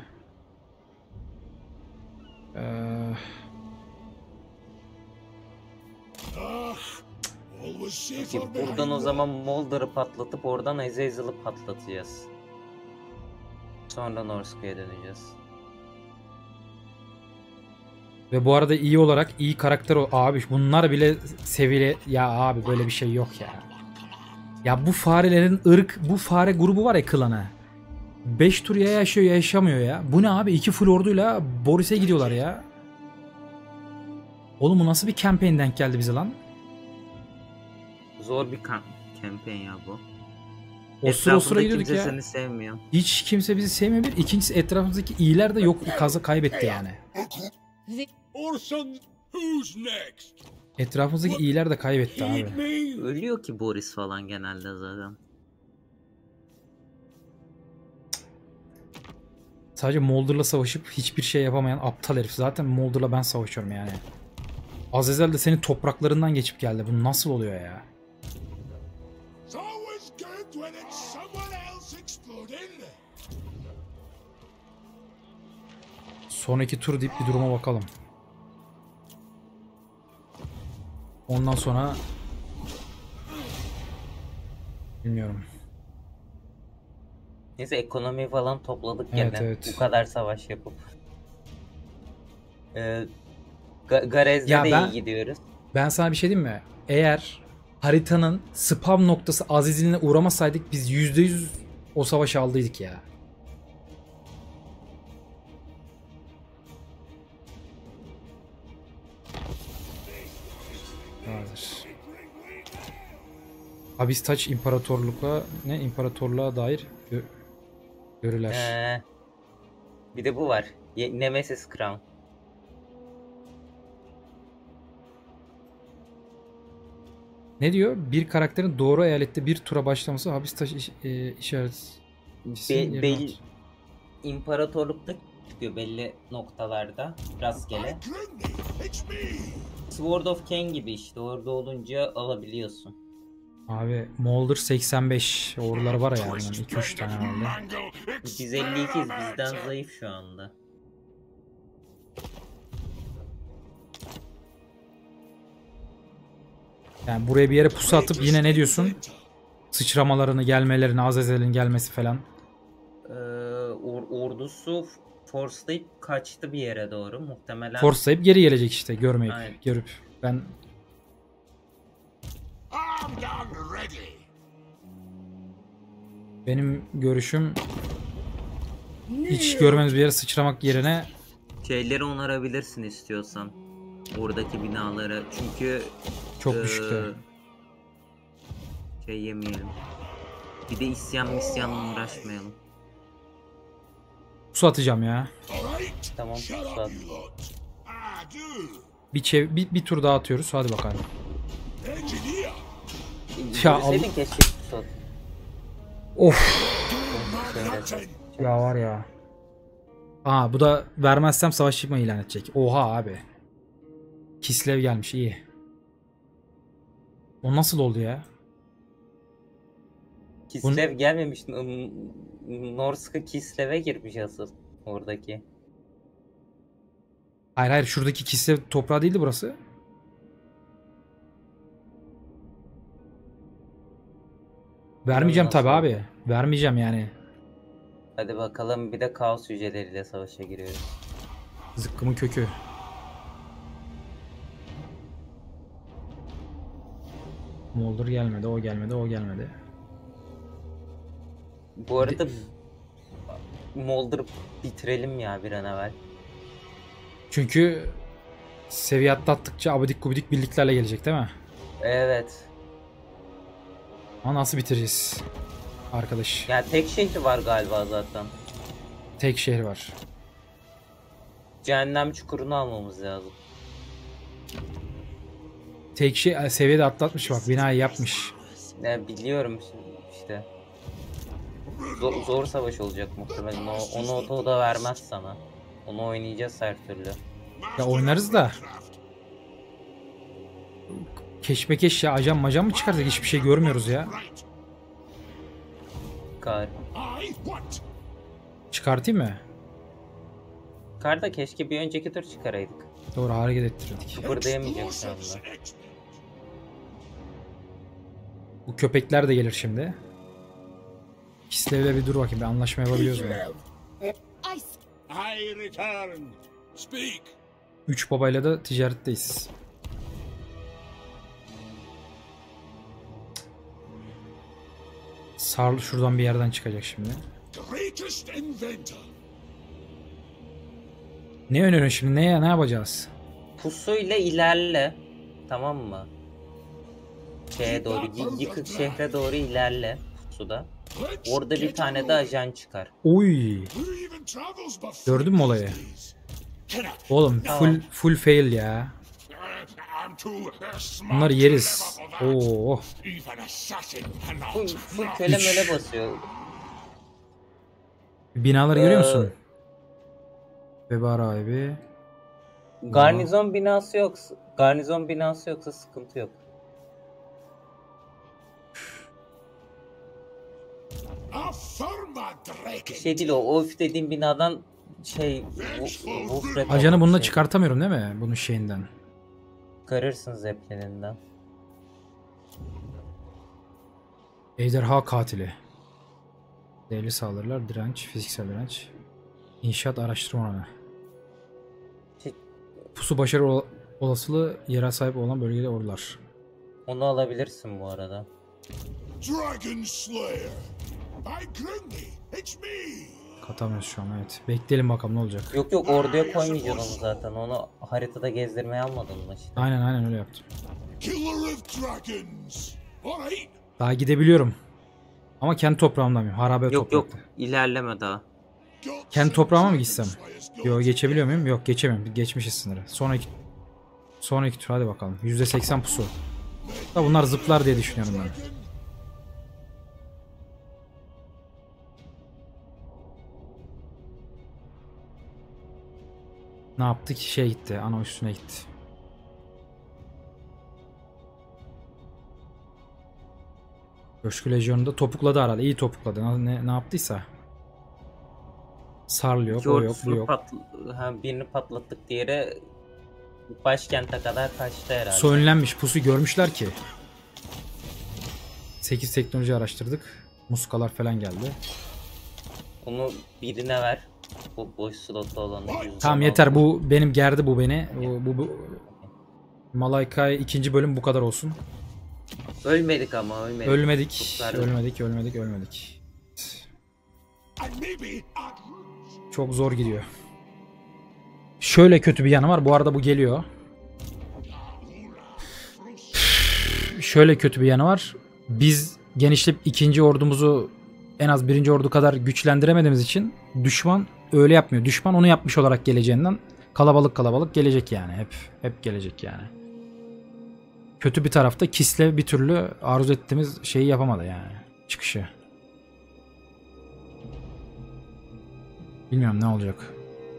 Always Ki safer buradan behind o zaman Moldor'u patlatıp oradan Azazel'ı patlatacağız. Sonra Norsco'ya döneceğiz. Ve bu arada iyi olarak iyi karakter o. Abi bunlar bile seviyeli. Ya abi böyle bir şey yok ya. Ya bu farelerin bu fare grubu var ya klanı. 5 tur ya yaşıyor ya yaşamıyor ya. Bu ne abi? 2 full orduyla Boris'e gidiyorlar ya. Oğlum bu nasıl bir campaign denk geldi bize lan? Zor bir campaign ya bu. O sıra gidiyorduk kimse ya. seni sevmiyor. Hiç kimse bizi sevmiyor bir. İkincisi etrafımızdaki iyiler de yok. Kaybetti yani. Orson, who's next? Etrafımızdaki iyiler de kaybetti Heed abi. me? Ölüyor ki Boris falan genelde zaten. Sadece Moldor'la savaşıp hiçbir şey yapamayan aptal herif. Zaten Moldor'la ben savaşıyorum yani. Azazel de senin topraklarından geçip geldi. Bu nasıl oluyor ya? It's always good when it's someone else exploding. Sonraki tur deyip bir duruma bakalım. Ondan sonra bilmiyorum. Neyse ekonomi falan topladık Evet, gene. evet. Bu kadar savaş yapıp. Garez'de Ya de ben- iyi gidiyoruz. Ben sana bir şey diyeyim mi? Eğer haritanın spam noktası Aziz'ine uğramasaydık biz %100 o savaşı aldıydık ya. Hazır. Abistaç imparatorluğa dair görüler. Bir de bu var. Nemesis Crown. Ne diyor? Bir karakterin doğru eyalette bir tura başlaması Abistaç işaret. İmparatorlukta çıkıyor belli noktalarda rastgele. Sword of Kane gibi işte orada olunca alabiliyorsun. Abi Molder 85 oraları var ya yani 2-3 tane herhalde. Biz 52'yiz, bizden zayıf şu anda. Yani buraya bir yere pusu atıp yine ne diyorsun? Sıçramalarını, gelmelerini, Azazel'in gelmesi falan. Ordusu forcelayıp kaçtı bir yere doğru muhtemelen. Forcelayıp geri gelecek işte görmeyip, Aynen. görüp. Ben benim görüşüm hiç görmemiz bir yere sıçramak yerine Şeyleri onarabilirsin istiyorsan. Oradaki binaları. Çünkü çok düşükte. Şey yemeyelim. Bir de isyanla uğraşmayalım. Pusu atacağım ya. Tamam. Suat. Bir tur daha atıyoruz. Hadi bakalım. Ya Görseydin keşke Suat. Of. Ya var ya. Aa bu da vermezsem savaş çıkma ilan edecek. Oha abi. Kislev gelmiş iyi. O nasıl oldu ya? Kislev gelmemiş. Norska Kislev'e girmiş asıl. Oradaki. Hayır şuradaki Kislev toprağı değildi burası. Vermeyeceğim tabi abi. Vermeyeceğim yani. Hadi bakalım bir de kaos hücreleriyle savaşa giriyoruz. Zıkkımın kökü. Molder gelmedi, o gelmedi, o gelmedi. Bu arada Molder bitirelim ya bir an evvel. Çünkü seviye atlattıkça abidik gubidik birliklerle gelecek değil mi? Evet. Ama nasıl bitireceğiz? Arkadaş. Ya tek şehri var galiba zaten. Tek şehir var. Cehennem çukurunu almamız lazım. Tek şey seviyede atlatmış bak binayı yapmış. Ya biliyorum işte. Zor savaş olacak muhtemelen. Onu o da vermez sana. Onu oynayacağız her türlü. Ya oynarız da. Keşmekeş ya ajan macan mı çıkardık hiçbir şey görmüyoruz ya. Kar. Çıkartayım mı? Kar da keşke bir önceki tur çıkaraydık. Doğru hareket ettirdik. Kıpırdayamayacak şu anda. Bu köpekler de gelir şimdi. Kislev'le bir dur bakayım bir anlaşma yapabiliyoruz mu? I return. Speak. 3 babayla da ticaretteyiz. Sarlı şuradan bir yerden çıkacak şimdi. Greatest inventor. Ne öneriyorsun şimdi? Ne yapacağız? Pusuyla ilerle. Tamam mı? Şeye doğru, yıkık şehre doğru ilerle pusuda. Orada bir tane de ajan çıkar. Oy. Gördün mü olayı? Oğlum full fail ya. Bunları yeriz. Oo. Full köle möle basıyor. Binaları görüyor musun? Veba rahibi. Garnizon binası yoksa sıkıntı yok. Bir şey değil o öf dediğim binadan Ajanı bununla çıkartamıyorum değil mi? Bunun şeyinden. Çıkarırsın zepleninden. Ejderha katili. Değerli saldırılar, direnç, fiziksel direnç. İnşaat araştırma oranı. Pusu başarı olasılığı yere sahip olan bölgede ordular. Onu alabilirsin bu arada. Dragon Slayer! By Grundy, it's me! Katamıyoruz şu an, evet. Bekleyelim bakalım ne olacak. Yok yok, orduya koymayacaksın onu zaten. Onu haritada gezdirmeye almadın mı işte? Aynen öyle yaptım. Killer of dragons! Alright! Daha gidebiliyorum. Ama kendi toprağımda mıyım? Harabe Yok toprakta. ilerleme daha. Kendi toprağıma mı gitsem? Yok, geçebiliyor muyum? Yok, geçemiyorum. Geçmişiz sınırı. Sonraki tur hadi bakalım. %80 pusu. Da bunlar zıplar diye düşünüyorum ben. Ne yaptı ki? Şey gitti. Ana üstüne gitti. Coşku Lejyonu'nda topukladı herhalde. İyi topukladı. Ne yaptıysa. Sarlıyor. O yok, bu yok. Birini patlattık, diğeri başkente kadar kaçtı herhalde. Su önlenmiş. Pusu görmüşler ki. 8 teknoloji araştırdık. Muskalar falan geldi. Onu birine ver. Bu boş slotta olanı. Tamam yeter, bu benim gerdi, bu beni. Bu Malayka'ya 2. bölüm bu kadar olsun. Ölmedik ama ölmedik. Ölmedik. Çok zor gidiyor. Şöyle kötü bir yanı var. Bu arada bu geliyor. Şöyle kötü bir yanı var. Biz genişleyip 2. ordumuzu en az 1. ordu kadar güçlendiremediğimiz için düşman öyle yapmıyor. Düşman onu yapmış olarak geleceğinden kalabalık gelecek yani. Hep gelecek yani. Kötü bir tarafta Kislev bir türlü arzu ettiğimiz şeyi yapamadı yani. Çıkışı. Bilmiyorum ne olacak.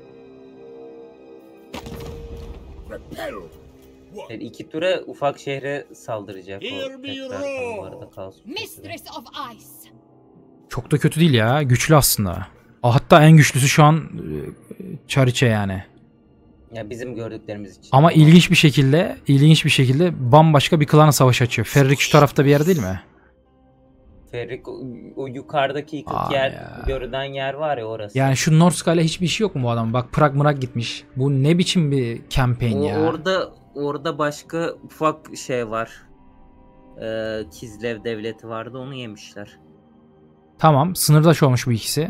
Yani 2 tura ufak şehre saldıracak o tekrar. Bu arada kaos. Mistress of Ice. Çok da kötü değil ya. Güçlü aslında. Hatta en güçlüsü şu an Çariçe yani. Ya bizim gördüklerimiz için. Ama ilginç bir şekilde bambaşka bir klana savaş açıyor. Ferrik şu tarafta bir yer değil mi? Ferrik o yukarıdaki yıkık Aa yer, ya. görünen yer var ya, orası. Yani şu Norska'yla hiçbir şey yok mu bu adam? Bak Prag Mırag gitmiş. Bu ne biçim bir campaign ya? Orada başka ufak şey var. Kislev devleti vardı, onu yemişler. Tamam, sınırdaş olmuş bu ikisi.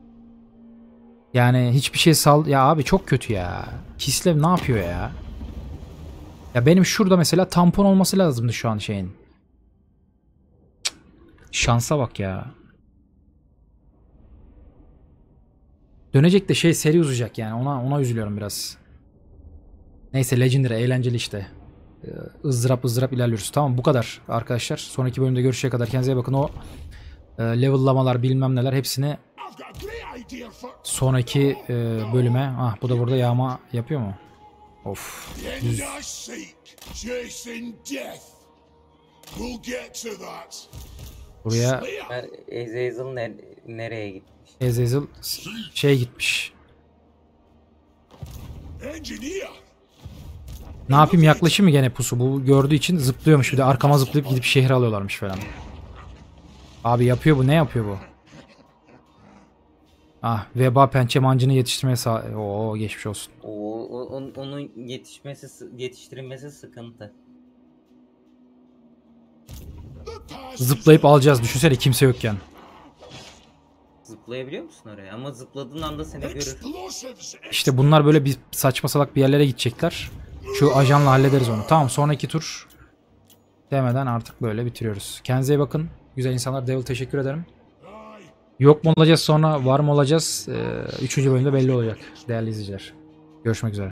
Yani hiçbir şey ya abi çok kötü ya. Kislev ne yapıyor ya? Ya benim şurada mesela tampon olması lazımdı şu an şeyin. Cık, şansa bak ya. Dönecek de seri uzayacak yani. Ona üzülüyorum biraz. Neyse, Legendary eğlenceli işte. ızdırap ilerliyoruz. Tamam, bu kadar arkadaşlar. Sonraki bölümde görüşecek kadar kendinize iyi bakın. O level'lamalar bilmem neler hepsini sonraki bölüme. Bu da burada yağma yapıyor mu? Of. Buraya Azazel nereye gitmiş? Azazel gitmiş. Ne yapayım, yaklaşayım mı gene pusu? Bu gördüğü için zıplıyormuş, bir de arkama zıplayıp gidip şehri alıyorlarmış falan. Abi yapıyor bu, ne yapıyor bu? Veba pençe mancını yetiştirmeye Oo, geçmiş olsun. Onun yetiştirilmesi sıkıntı. Zıplayıp alacağız, düşünsene kimse yokken. Zıplayabiliyor musun oraya? Ama zıpladığın anda seni görür. İşte bunlar böyle bir saçma salak bir yerlere gidecekler. Şu ajanla hallederiz onu. Tamam, sonraki tur demeden artık böyle bitiriyoruz. Kendinize iyi bakın. Güzel insanlar. Devil teşekkür ederim. Yok mu olacağız, sonra var mı olacağız? 3. bölümde belli olacak değerli izleyiciler. Görüşmek üzere.